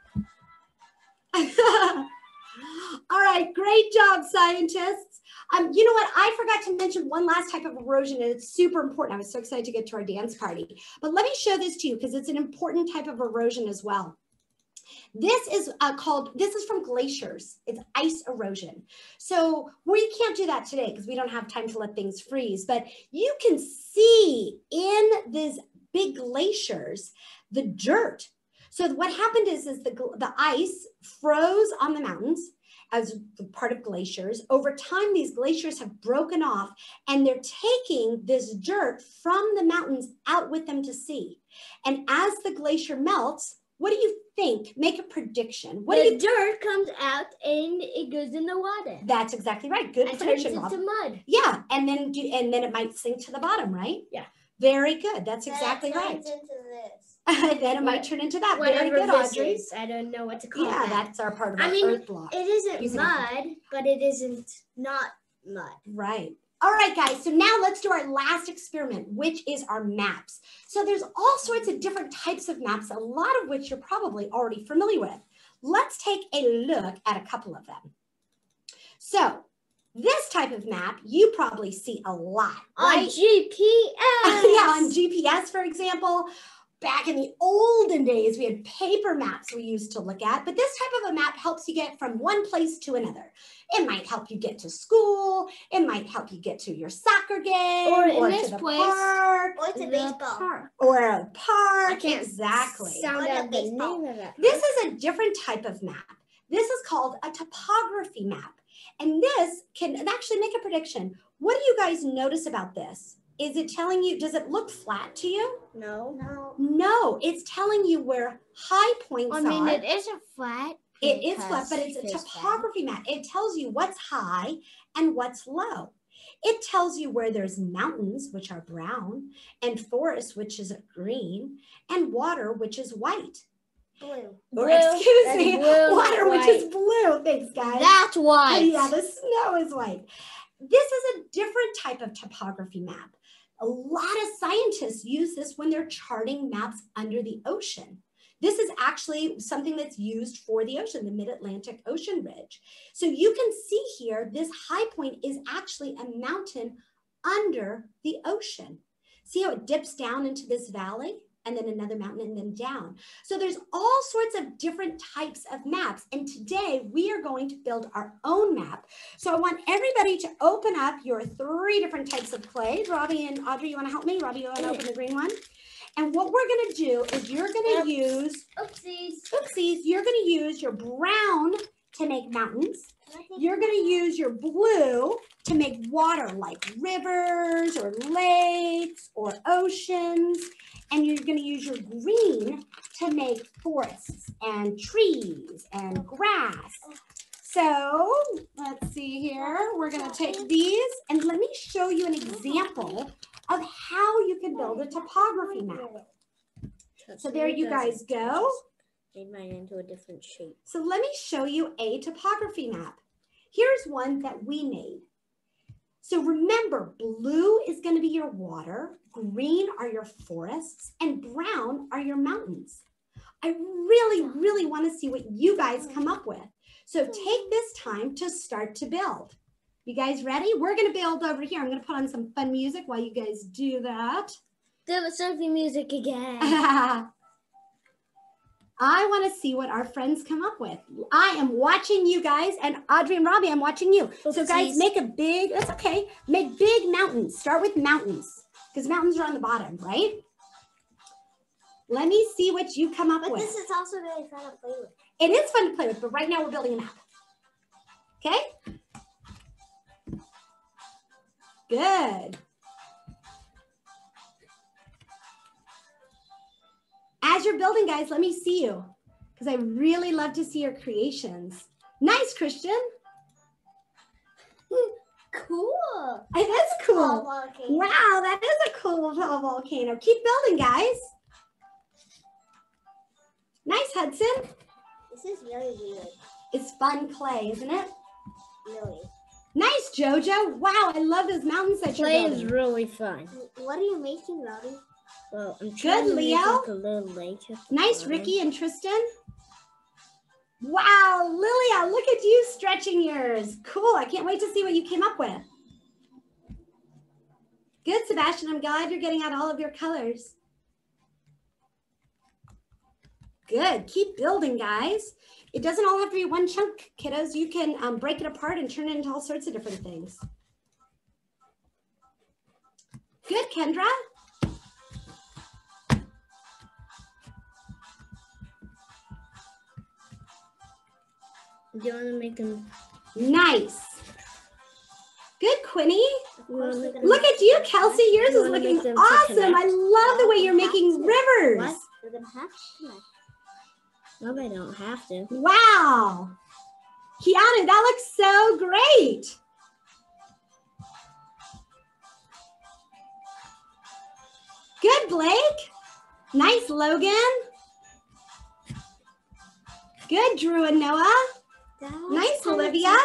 [SPEAKER 1] All right, great job, scientists. Um, you know what? I forgot to mention one last type of erosion, and it's super important. I was so excited to get to our dance party. But let me show this to you because it's an important type of erosion as well. This is uh, called, this is from glaciers. It's ice erosion. So we can't do that today because we don't have time to let things freeze, but you can see in these big glaciers, the dirt. So what happened is, is the, the ice froze on the mountains as part of glaciers. Over time, these glaciers have broken off and they're taking this dirt from the mountains out with them to sea. And as the glacier melts, what do you think? Make a prediction. What
[SPEAKER 3] the
[SPEAKER 1] do you
[SPEAKER 3] dirt comes out and it goes in the water.
[SPEAKER 1] That's exactly right. Good
[SPEAKER 3] and
[SPEAKER 1] prediction,
[SPEAKER 3] turns
[SPEAKER 1] Rob.
[SPEAKER 3] into mud.
[SPEAKER 1] Yeah, and then do, and then it might sink to the bottom, right?
[SPEAKER 3] Yeah.
[SPEAKER 1] Very good. That's
[SPEAKER 3] Then
[SPEAKER 1] exactly
[SPEAKER 3] it
[SPEAKER 1] right.
[SPEAKER 3] turns into this.
[SPEAKER 1] Then it
[SPEAKER 3] What,
[SPEAKER 1] might turn into that.
[SPEAKER 3] Whatever
[SPEAKER 1] Very good,
[SPEAKER 3] this
[SPEAKER 1] Audrey.
[SPEAKER 3] is. I don't know what to call
[SPEAKER 1] Yeah,
[SPEAKER 3] that.
[SPEAKER 1] that's our part of our
[SPEAKER 3] I mean,
[SPEAKER 1] earth block.
[SPEAKER 3] it isn't
[SPEAKER 1] Using
[SPEAKER 3] mud, but it isn't not mud.
[SPEAKER 1] Right. All right, guys, so now let's do our last experiment, which is our maps. So there's all sorts of different types of maps, a lot of which you're probably already familiar with. Let's take a look at a couple of them. So this type of map, you probably see a lot, right?
[SPEAKER 3] On G P S.
[SPEAKER 1] Yeah, on G P S, for example. back in the olden days, we had paper maps we used to look at, but this type of a map helps you get from one place to another. It might help you get to school. It might help you get to your soccer game,
[SPEAKER 3] Or in
[SPEAKER 1] or
[SPEAKER 3] this
[SPEAKER 1] to the
[SPEAKER 3] place,
[SPEAKER 1] park,
[SPEAKER 3] or to baseball.
[SPEAKER 1] park, or a park.
[SPEAKER 3] I can't
[SPEAKER 1] exactly.
[SPEAKER 3] Sound out the name of it.
[SPEAKER 1] This is a different type of map. This is called a topography map. And this can actually make a prediction. What do you guys notice about this? Is it telling you, does it look flat to you?
[SPEAKER 3] No. No.
[SPEAKER 1] No, it's telling you where high points
[SPEAKER 3] I
[SPEAKER 1] are.
[SPEAKER 3] mean, it isn't flat.
[SPEAKER 1] It is flat, but it's a topography map. It tells you what's high and what's low. It tells you where there's mountains, which are brown, and forests, which is green, and water, which is white.
[SPEAKER 3] Blue.
[SPEAKER 1] Or,
[SPEAKER 3] Blue.
[SPEAKER 1] excuse
[SPEAKER 3] That's
[SPEAKER 1] me,
[SPEAKER 3] blue,
[SPEAKER 1] water,
[SPEAKER 3] white.
[SPEAKER 1] which is blue. Thanks, guys.
[SPEAKER 3] That's white.
[SPEAKER 1] Oh, yeah, the snow is white. This is a different type of topography map. A lot of scientists use this when they're charting maps under the ocean. This is actually something that's used for the ocean, the Mid-Atlantic Ocean Ridge. So you can see here, this high point is actually a mountain under the ocean. See how it dips down into this valley? And then another mountain and then down. So there's all sorts of different types of maps. And today we are going to build our own map. So I want everybody to open up your three different types of clay. Robbie and Audrey, you want to help me? Robbie, you want to open the green one? And what we're going to do is you're going to use,
[SPEAKER 3] Oopsies.
[SPEAKER 1] oopsies, you're going to use your brown to make mountains. You're going to use your blue to make water, like rivers or lakes or oceans. And you're going to use your green to make forests and trees and grass. So let's see here. We're going to take these and let me show you an example of how you can build a topography map. So there you guys go.
[SPEAKER 3] Made mine into a different shape.
[SPEAKER 1] So let me show you a topography map. Here's one that we made. So remember, blue is going to be your water, green are your forests, and brown are your mountains. I really, really want to see what you guys come up with. So take this time to start to build. You guys ready? We're going to build over here. I'm going to put on some fun music while you guys do that.
[SPEAKER 3] Do the surfing music again.
[SPEAKER 1] I want to see what our friends come up with. I am watching you guys, and Audrey and Robbie, I'm watching you. So guys, make a big, that's okay, make big mountains. Start with mountains, because mountains are on the bottom, right? Let me see what you come up
[SPEAKER 3] But
[SPEAKER 1] with.
[SPEAKER 3] this is also really fun to play with.
[SPEAKER 1] It is fun to play with, but right now we're building a map. Okay? Good. As you're building, guys, let me see you, because I really love to see your creations. Nice, Christian.
[SPEAKER 3] Cool.
[SPEAKER 1] It is cool.
[SPEAKER 3] Volcano.
[SPEAKER 1] Wow, that is a cool volcano. Keep building, guys. Nice, Hudson.
[SPEAKER 3] This is really weird.
[SPEAKER 1] It's fun clay, isn't it?
[SPEAKER 3] Really.
[SPEAKER 1] Nice, Jojo. Wow, I love those mountains that you're
[SPEAKER 8] Play
[SPEAKER 1] building.
[SPEAKER 8] is really fun.
[SPEAKER 3] What are you making, Robbie?
[SPEAKER 8] Well, I'm trying to
[SPEAKER 1] Leo.
[SPEAKER 8] make like a little lake. at the
[SPEAKER 1] Nice,
[SPEAKER 8] bottom.
[SPEAKER 1] Ricky and Tristan. Wow, Lilia, look at you stretching yours. Cool, I can't wait to see what you came up with. Good, Sebastian, I'm glad you're getting out all of your colors. Good, keep building, guys. It doesn't all have to be one chunk, kiddos. You can um, break it apart and turn it into all sorts of different things. Good, Kendra.
[SPEAKER 8] Do you want to make them?
[SPEAKER 1] Nice. Good, Quinny.
[SPEAKER 8] You wanna make them
[SPEAKER 1] Look at you, Kelsey. Yours
[SPEAKER 8] You
[SPEAKER 1] is
[SPEAKER 8] wanna
[SPEAKER 1] looking
[SPEAKER 8] make them to
[SPEAKER 1] awesome.
[SPEAKER 8] connect?
[SPEAKER 1] I love the way you're making rivers.
[SPEAKER 8] What?
[SPEAKER 3] We're gonna have to.
[SPEAKER 8] No, they don't have to.
[SPEAKER 1] Wow. Kiana, that looks so great. Good, Blake. Nice, Logan. Good, Drew and Noah. Nice, Olivia.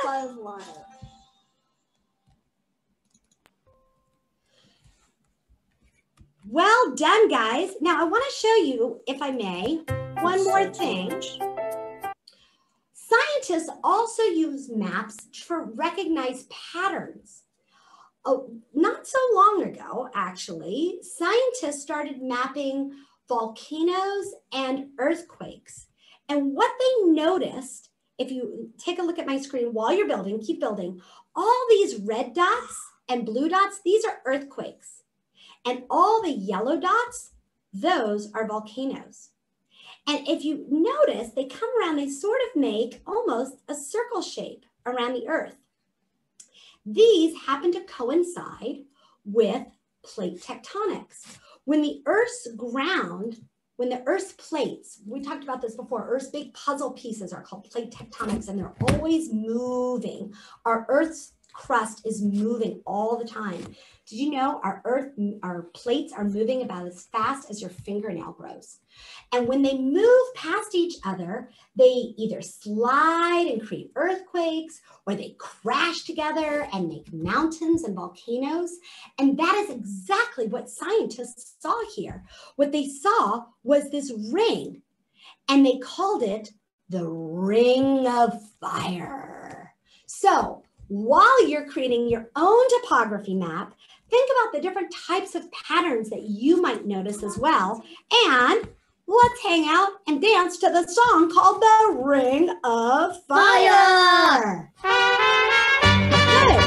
[SPEAKER 1] Well done, guys. Now I want to show you, if I may, one more thing. Scientists also use maps to recognize patterns. Oh, not so long ago, actually, scientists started mapping volcanoes, and earthquakes. And what they noticed, if you take a look at my screen while you're building, keep building, all these red dots and blue dots, these are earthquakes. And all the yellow dots, those are volcanoes. And if you notice, they come around, they sort of make almost a circle shape around the Earth. These happen to coincide with plate tectonics. When the Earth's ground, when the Earth's plates, we talked about this before, Earth's big puzzle pieces are called plate tectonics, and they're always moving. Our Earth's crust is moving all the time. Did you know our Earth, our plates are moving about as fast as your fingernail grows? And when they move past each other, they either slide and create earthquakes, or they crash together and make mountains and volcanoes. And that is exactly what scientists saw here. What they saw was this ring, and they called it the Ring of Fire. So while you're creating your own topography map, think about the different types of patterns that you might notice as well. And let's hang out and dance to the song called The Ring of Fire. Good.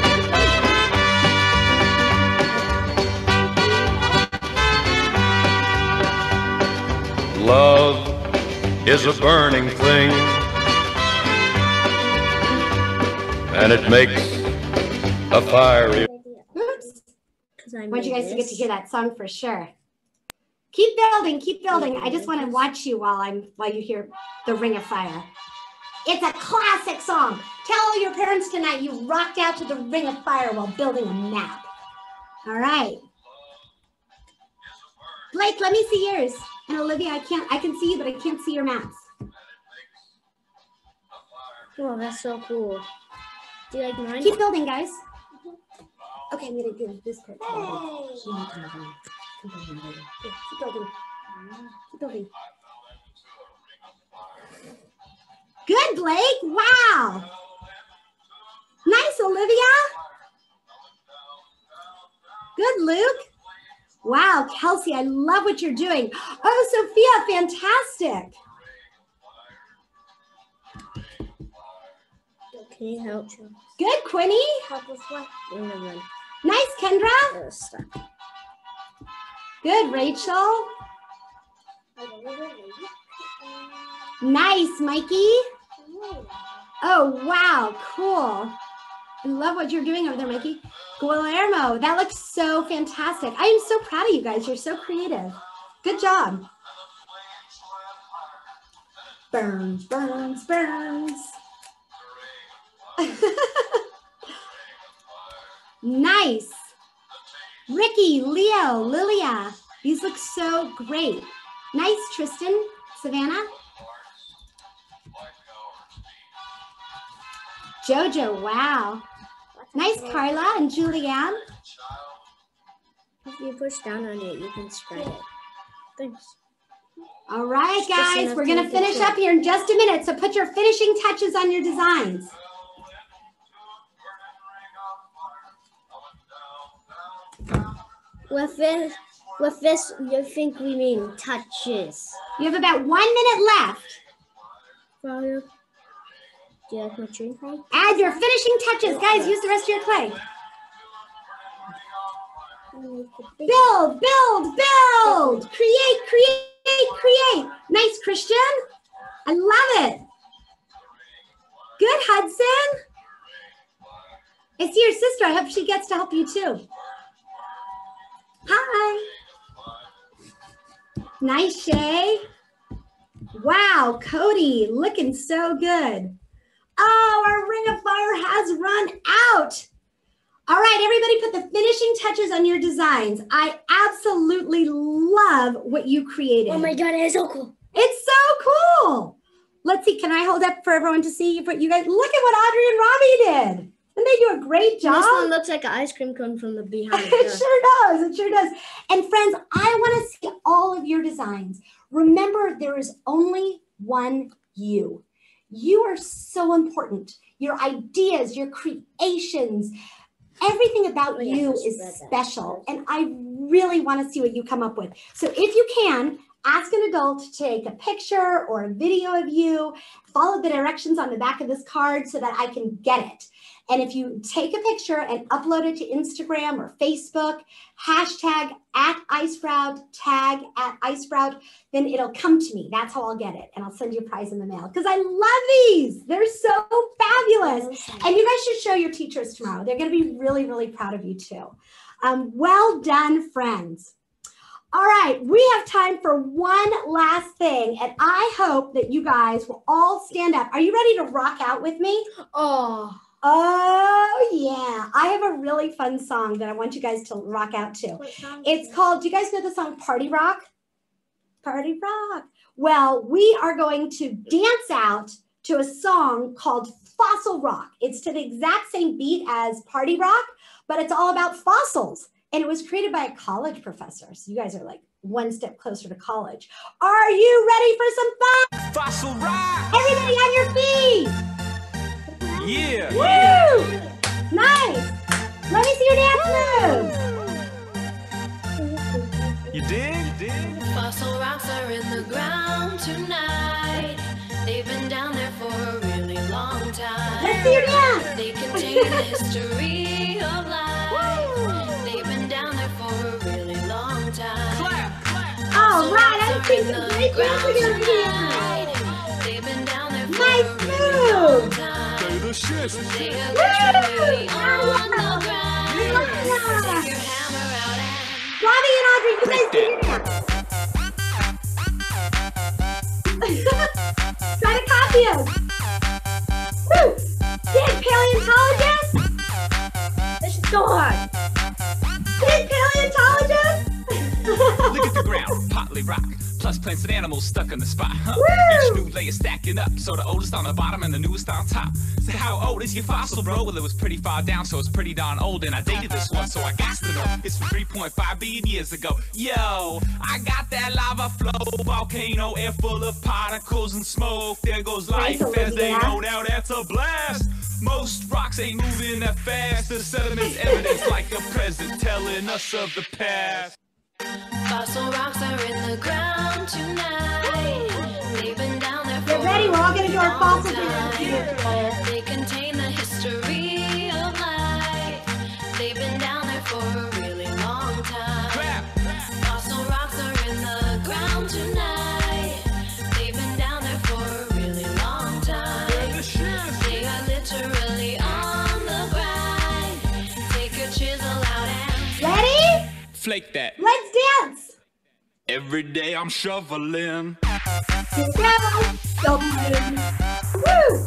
[SPEAKER 9] Love is a burning thing, and it makes a fiery.
[SPEAKER 1] Oops.
[SPEAKER 8] I
[SPEAKER 1] I want you guys to get to
[SPEAKER 8] this.
[SPEAKER 1] hear that song for sure. Keep building, keep building. I just want to watch you while I'm while you hear The Ring of Fire. It's a classic song. Tell all your parents tonight you rocked out to The Ring of Fire while building a map. All right. Blake, let me see yours. And Olivia, I can't, I can see you, but I can't see your maps.
[SPEAKER 8] Oh, that's so cool. Do you like mine?
[SPEAKER 1] Keep building, guys. Okay, I'm gonna give this part. Keep building. Keep building. Keep building. Keep building. Good, Blake. Wow. Nice, Olivia. Good, Luke. Wow, Kelsey, I love what you're doing. Oh, Sophia, fantastic.
[SPEAKER 8] Can you help?
[SPEAKER 1] Good, Quinny.
[SPEAKER 3] Help us what?
[SPEAKER 8] In the run.
[SPEAKER 1] Nice, Kendra.
[SPEAKER 8] Oh, stuck.
[SPEAKER 1] Good, Rachel. Nice, Mikey. Oh, wow, cool. I love what you're doing over there, Mikey. Guillermo, that looks so fantastic. I am so proud of you guys. You're so creative. Good job. Burns, burns, burns. Nice. Ricky, Leo, Lilia. These look so great. Nice, Tristan, Savannah. Jojo, wow. Nice, Carla and Julianne.
[SPEAKER 8] If you push down on it, you can spread it. Thanks.
[SPEAKER 1] All right,
[SPEAKER 8] It's just
[SPEAKER 1] guys,
[SPEAKER 8] enough
[SPEAKER 1] we're
[SPEAKER 8] to
[SPEAKER 1] gonna
[SPEAKER 8] make it
[SPEAKER 1] finish
[SPEAKER 8] clear.
[SPEAKER 1] up here in just a minute. So put your finishing touches on your designs.
[SPEAKER 8] With this, with this, you think we mean touches?
[SPEAKER 1] You have about one minute left.
[SPEAKER 8] Fire. Do you like my drink?
[SPEAKER 1] Add your finishing touches. Guys, use the rest of your clay. Build, build, build. Create, create, create. Nice, Christian. I love it. Good, Hudson. I see your sister. I hope she gets to help you too. Hi. Nice, Shay. Wow, Cody, looking so good. Oh, our Ring of Fire has run out. All right, everybody put the finishing touches on your designs. I absolutely love what you created.
[SPEAKER 8] Oh my God, it's so cool.
[SPEAKER 1] It's so cool. Let's see, can I hold up for everyone to see what you guys, look at what Audrey and Robbie did. Didn't they do a great job?
[SPEAKER 8] This one looks like an ice cream cone from the behind.
[SPEAKER 1] It sure does. It sure does. And friends, I want to see all of your designs. Remember, there is only one you. You are so important. Your ideas, your creations, everything about
[SPEAKER 8] Oh, yeah,
[SPEAKER 1] you
[SPEAKER 8] let's
[SPEAKER 1] is
[SPEAKER 8] spread that.
[SPEAKER 1] special. And I really want to see what you come up with. So if you can, Ask an adult to take a picture or a video of you. Follow the directions on the back of this card so that I can get it. And if you take a picture and upload it to Instagram or Facebook, hashtag at iSprowt, tag at iSprowt, then it'll come to me. That's how I'll get it. And I'll send you a prize in the mail because I love these. They're so fabulous. And you guys should show your teachers tomorrow. They're going to be really, really proud of you too. Um, well done, friends. All right, we have time for one last thing, and I hope that you guys will all stand up. Are you ready to rock out with me?
[SPEAKER 8] Oh.
[SPEAKER 1] Oh, yeah. I have a really fun song that I want you guys to rock out to. It's called, do you guys know the song Party Rock? Party Rock. Well, we are going to dance out to a song called Fossil Rock. It's to the exact same beat as Party Rock, but it's all about fossils. And it was created by a college professor. So you guys are like one step closer to college. Are you ready for some fun?
[SPEAKER 10] Fossil rock!
[SPEAKER 1] Everybody on your feet!
[SPEAKER 10] Yeah!
[SPEAKER 1] Woo!
[SPEAKER 10] Yeah.
[SPEAKER 1] Nice! Let me see your dance moves!
[SPEAKER 10] You dig? You dig?
[SPEAKER 11] Fossil rocks are in the ground tonight. They've been down there for a really long time.
[SPEAKER 1] Let's see your dance!
[SPEAKER 11] They contain the history of life.
[SPEAKER 1] All right, I'm thinking great dancing over here.
[SPEAKER 11] They've been down there for
[SPEAKER 1] nice move.
[SPEAKER 10] Play the shit.
[SPEAKER 11] They are literally on the ground.
[SPEAKER 1] Yeah.
[SPEAKER 11] Take your hammer out and
[SPEAKER 1] Bobby and Audrey, you guys do your dance. Try to copy us. Woo! Big paleontologist. This should go hard. Big paleontologist.
[SPEAKER 10] Look at the ground, partly rock, plus plants and animals stuck in the spot. Huh? Each new layer stacking up, so the oldest on the bottom and the newest on top. So how old is your fossil, bro? Well, it was pretty far down, so it's pretty darn old. And I dated this one, so I got to know. It's from three point five billion years ago. Yo, I got that lava flow, volcano, air full of particles and smoke. There goes life as they go down, that's a blast. Most rocks ain't moving that fast. The sediment's evidence like a present telling us of the past.
[SPEAKER 11] Fossil rocks are in the ground tonight. They've been down there for
[SPEAKER 1] Get ready, we're all going to do our fossil
[SPEAKER 11] time.
[SPEAKER 1] dance.
[SPEAKER 11] They contain the history of life. They've been down there for a really long time. Fossil rocks are in the ground tonight. They've been down there for a really long time. They are literally on the grind. Take your chisel out and
[SPEAKER 1] Ready?
[SPEAKER 10] Flake that.
[SPEAKER 1] Let's dance.
[SPEAKER 10] Every day I'm shoveling.
[SPEAKER 1] Here we go. Shoveling. Woo!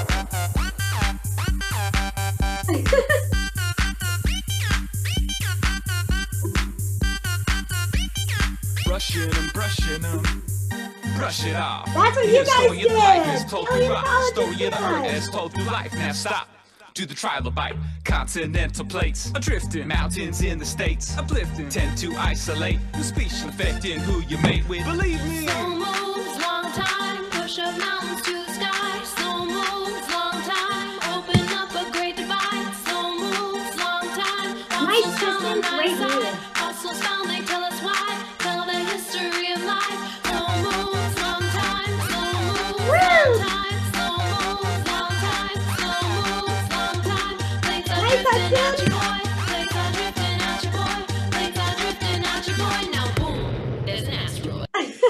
[SPEAKER 10] Brushing and brushing them. Brush it off.
[SPEAKER 1] That's what you
[SPEAKER 10] Here's
[SPEAKER 1] guys
[SPEAKER 10] story of
[SPEAKER 1] did.
[SPEAKER 10] life as told through rock.
[SPEAKER 1] Paleontologists
[SPEAKER 10] Story of the earth
[SPEAKER 1] did.
[SPEAKER 10] as told through life. Now stop. Do the trilobite, continental plates, adrifting, mountains in the states, uplifting, tend to isolate, the species affecting who you mate with. Believe me.
[SPEAKER 11] slow moves, long time, push up mountains to the sky. Slow moves, long time, open up a great divide. Slow moves, long time,
[SPEAKER 1] Nice,
[SPEAKER 11] fossils found
[SPEAKER 1] Kristen.
[SPEAKER 11] on
[SPEAKER 1] Great
[SPEAKER 11] the
[SPEAKER 1] music.
[SPEAKER 11] side. Fossils found, they tell us why. Tell the history of life. Slow moves, long time, slow moves,
[SPEAKER 1] Woo!
[SPEAKER 11] long time, slow moves, long time, slow moves, long time. Plates are
[SPEAKER 1] Nice,
[SPEAKER 11] drifting out
[SPEAKER 1] Kristen.
[SPEAKER 11] your boy. Plates are drifting out your boy. Plates are drifting out your boy. Now boom, there's an asteroid.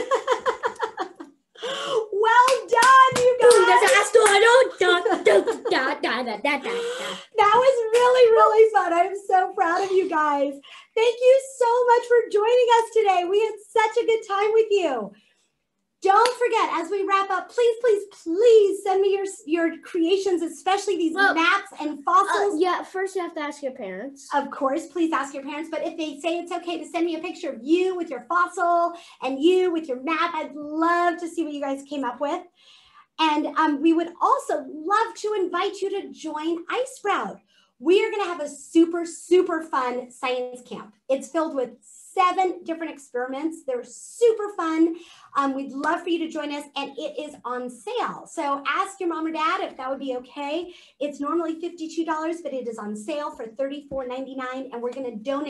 [SPEAKER 1] Well done, you guys.
[SPEAKER 8] There's an asteroid. Da, da, da, da, da, da, da.
[SPEAKER 1] That was really, really fun. I'm so proud of you guys. Thank you so much for joining us today. We had such a good time with you. Don't forget, as we wrap up, please, please, please send me your, your creations, especially these
[SPEAKER 8] Well,
[SPEAKER 1] maps and
[SPEAKER 8] Uh,
[SPEAKER 1] fossils.
[SPEAKER 8] yeah, first you have to ask your parents.
[SPEAKER 1] Of course, please ask your parents, but if they say it's okay to send me a picture of you with your fossil and you with your map, I'd love to see what you guys came up with. And um, we would also love to invite you to join iSprowt. We are going to have a super, super fun science camp. It's filled with seven different experiments. They're super fun. Um, we'd love for you to join us, and it is on sale. So ask your mom or dad if that would be okay. It's normally fifty-two dollars, but it is on sale for thirty-four ninety-nine, and we're going to donate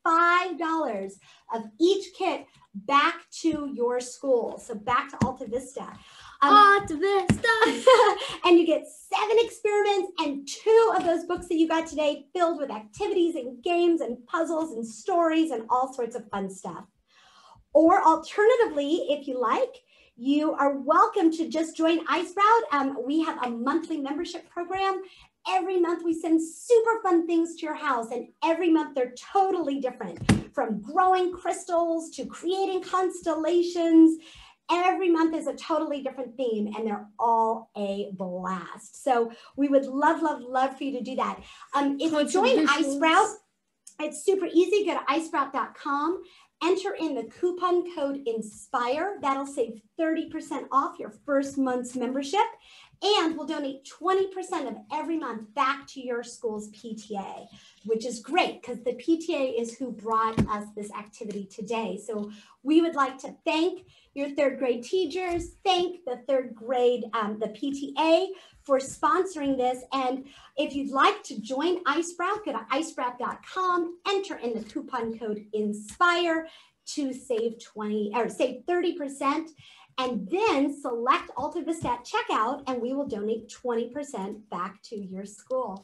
[SPEAKER 1] five dollars of each kit back to your school. So back to Alta Vista. Um,
[SPEAKER 8] Alta Vista.
[SPEAKER 1] And you get seven experiments and two of those books that you got today filled with activities and games and puzzles and stories and all sorts of fun stuff. Or alternatively, if you like, you are welcome to just join iSprowt. Um, we have a monthly membership program. Every month we send super fun things to your house, and every month they're totally different, from growing crystals to creating constellations. Every month is a totally different theme, and they're all a blast. So we would love, love, love for you to do that. Um, if you join iSprowt, it's super easy. Go to i sprout dot com. Enter in the coupon code INSPIRE. That'll save thirty percent off your first month's membership. And we'll donate twenty percent of every month back to your school's P T A, which is great because the P T A is who brought us this activity today. So we would like to thank your third grade teachers, thank the third grade, um, the P T A for sponsoring this. And if you'd like to join iSprowt, go to i sprout dot com, enter in the coupon code INSPIRE to save twenty or save thirty percent. And then select Alta Vista at checkout, and we will donate twenty percent back to your school.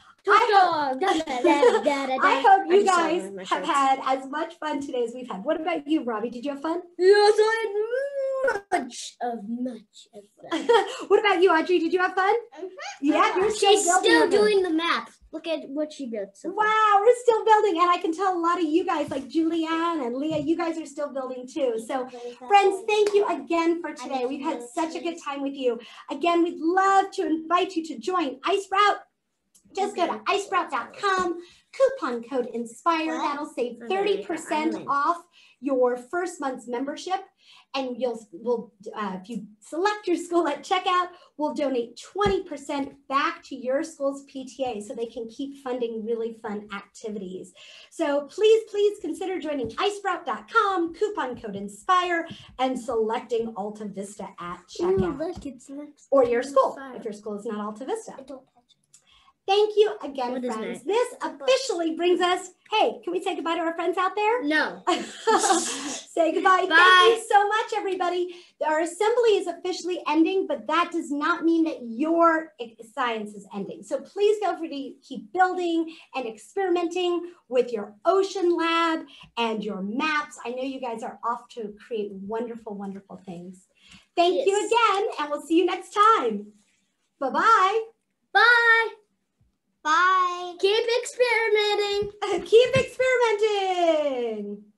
[SPEAKER 1] I hope, I hope you guys have had as much fun today as we've had. What about you, Robbie? Did you have fun?
[SPEAKER 8] Yes, I had much of much of fun.
[SPEAKER 1] What about you, Audrey? Did you have fun?
[SPEAKER 3] Mm-hmm.
[SPEAKER 1] Yeah, you're still
[SPEAKER 8] She's
[SPEAKER 1] building
[SPEAKER 8] still
[SPEAKER 1] with us.
[SPEAKER 8] doing the math. Look at what she built. So far.
[SPEAKER 1] Wow, we're still building, and I can tell a lot of you guys, like Julianne and Leah, you guys are still building too. So, friends, thank you again for today. We've had such a good time with you. Again, we'd love to invite you to join iSprowt. Just go to i sprout dot com, coupon code INSPIRE. That'll save thirty percent off your first month's membership. And you'll, we'll, uh, if you select your school at checkout, we'll donate twenty percent back to your school's P T A so they can keep funding really fun activities. So please, please consider joining i sprout dot com, coupon code INSPIRE, and selecting Alta Vista at checkout.
[SPEAKER 8] Ooh, look, it's next.
[SPEAKER 1] Or your school, if your school is not Alta Vista. Thank you again,
[SPEAKER 8] What is
[SPEAKER 1] friends.
[SPEAKER 8] next?
[SPEAKER 1] This officially brings us, hey, can we say goodbye to our friends out there?
[SPEAKER 8] No.
[SPEAKER 1] Say goodbye.
[SPEAKER 8] Bye.
[SPEAKER 1] Thank you so much, everybody. Our assembly is officially ending, but that does not mean that your science is ending. So please feel free to keep building and experimenting with your ocean lab and your maps. I know you guys are off to create wonderful, wonderful things. Thank
[SPEAKER 8] Yes.
[SPEAKER 1] you again, and we'll see you next time. Bye-bye.
[SPEAKER 8] Bye.
[SPEAKER 3] Bye.
[SPEAKER 8] Keep experimenting.
[SPEAKER 1] Keep experimenting.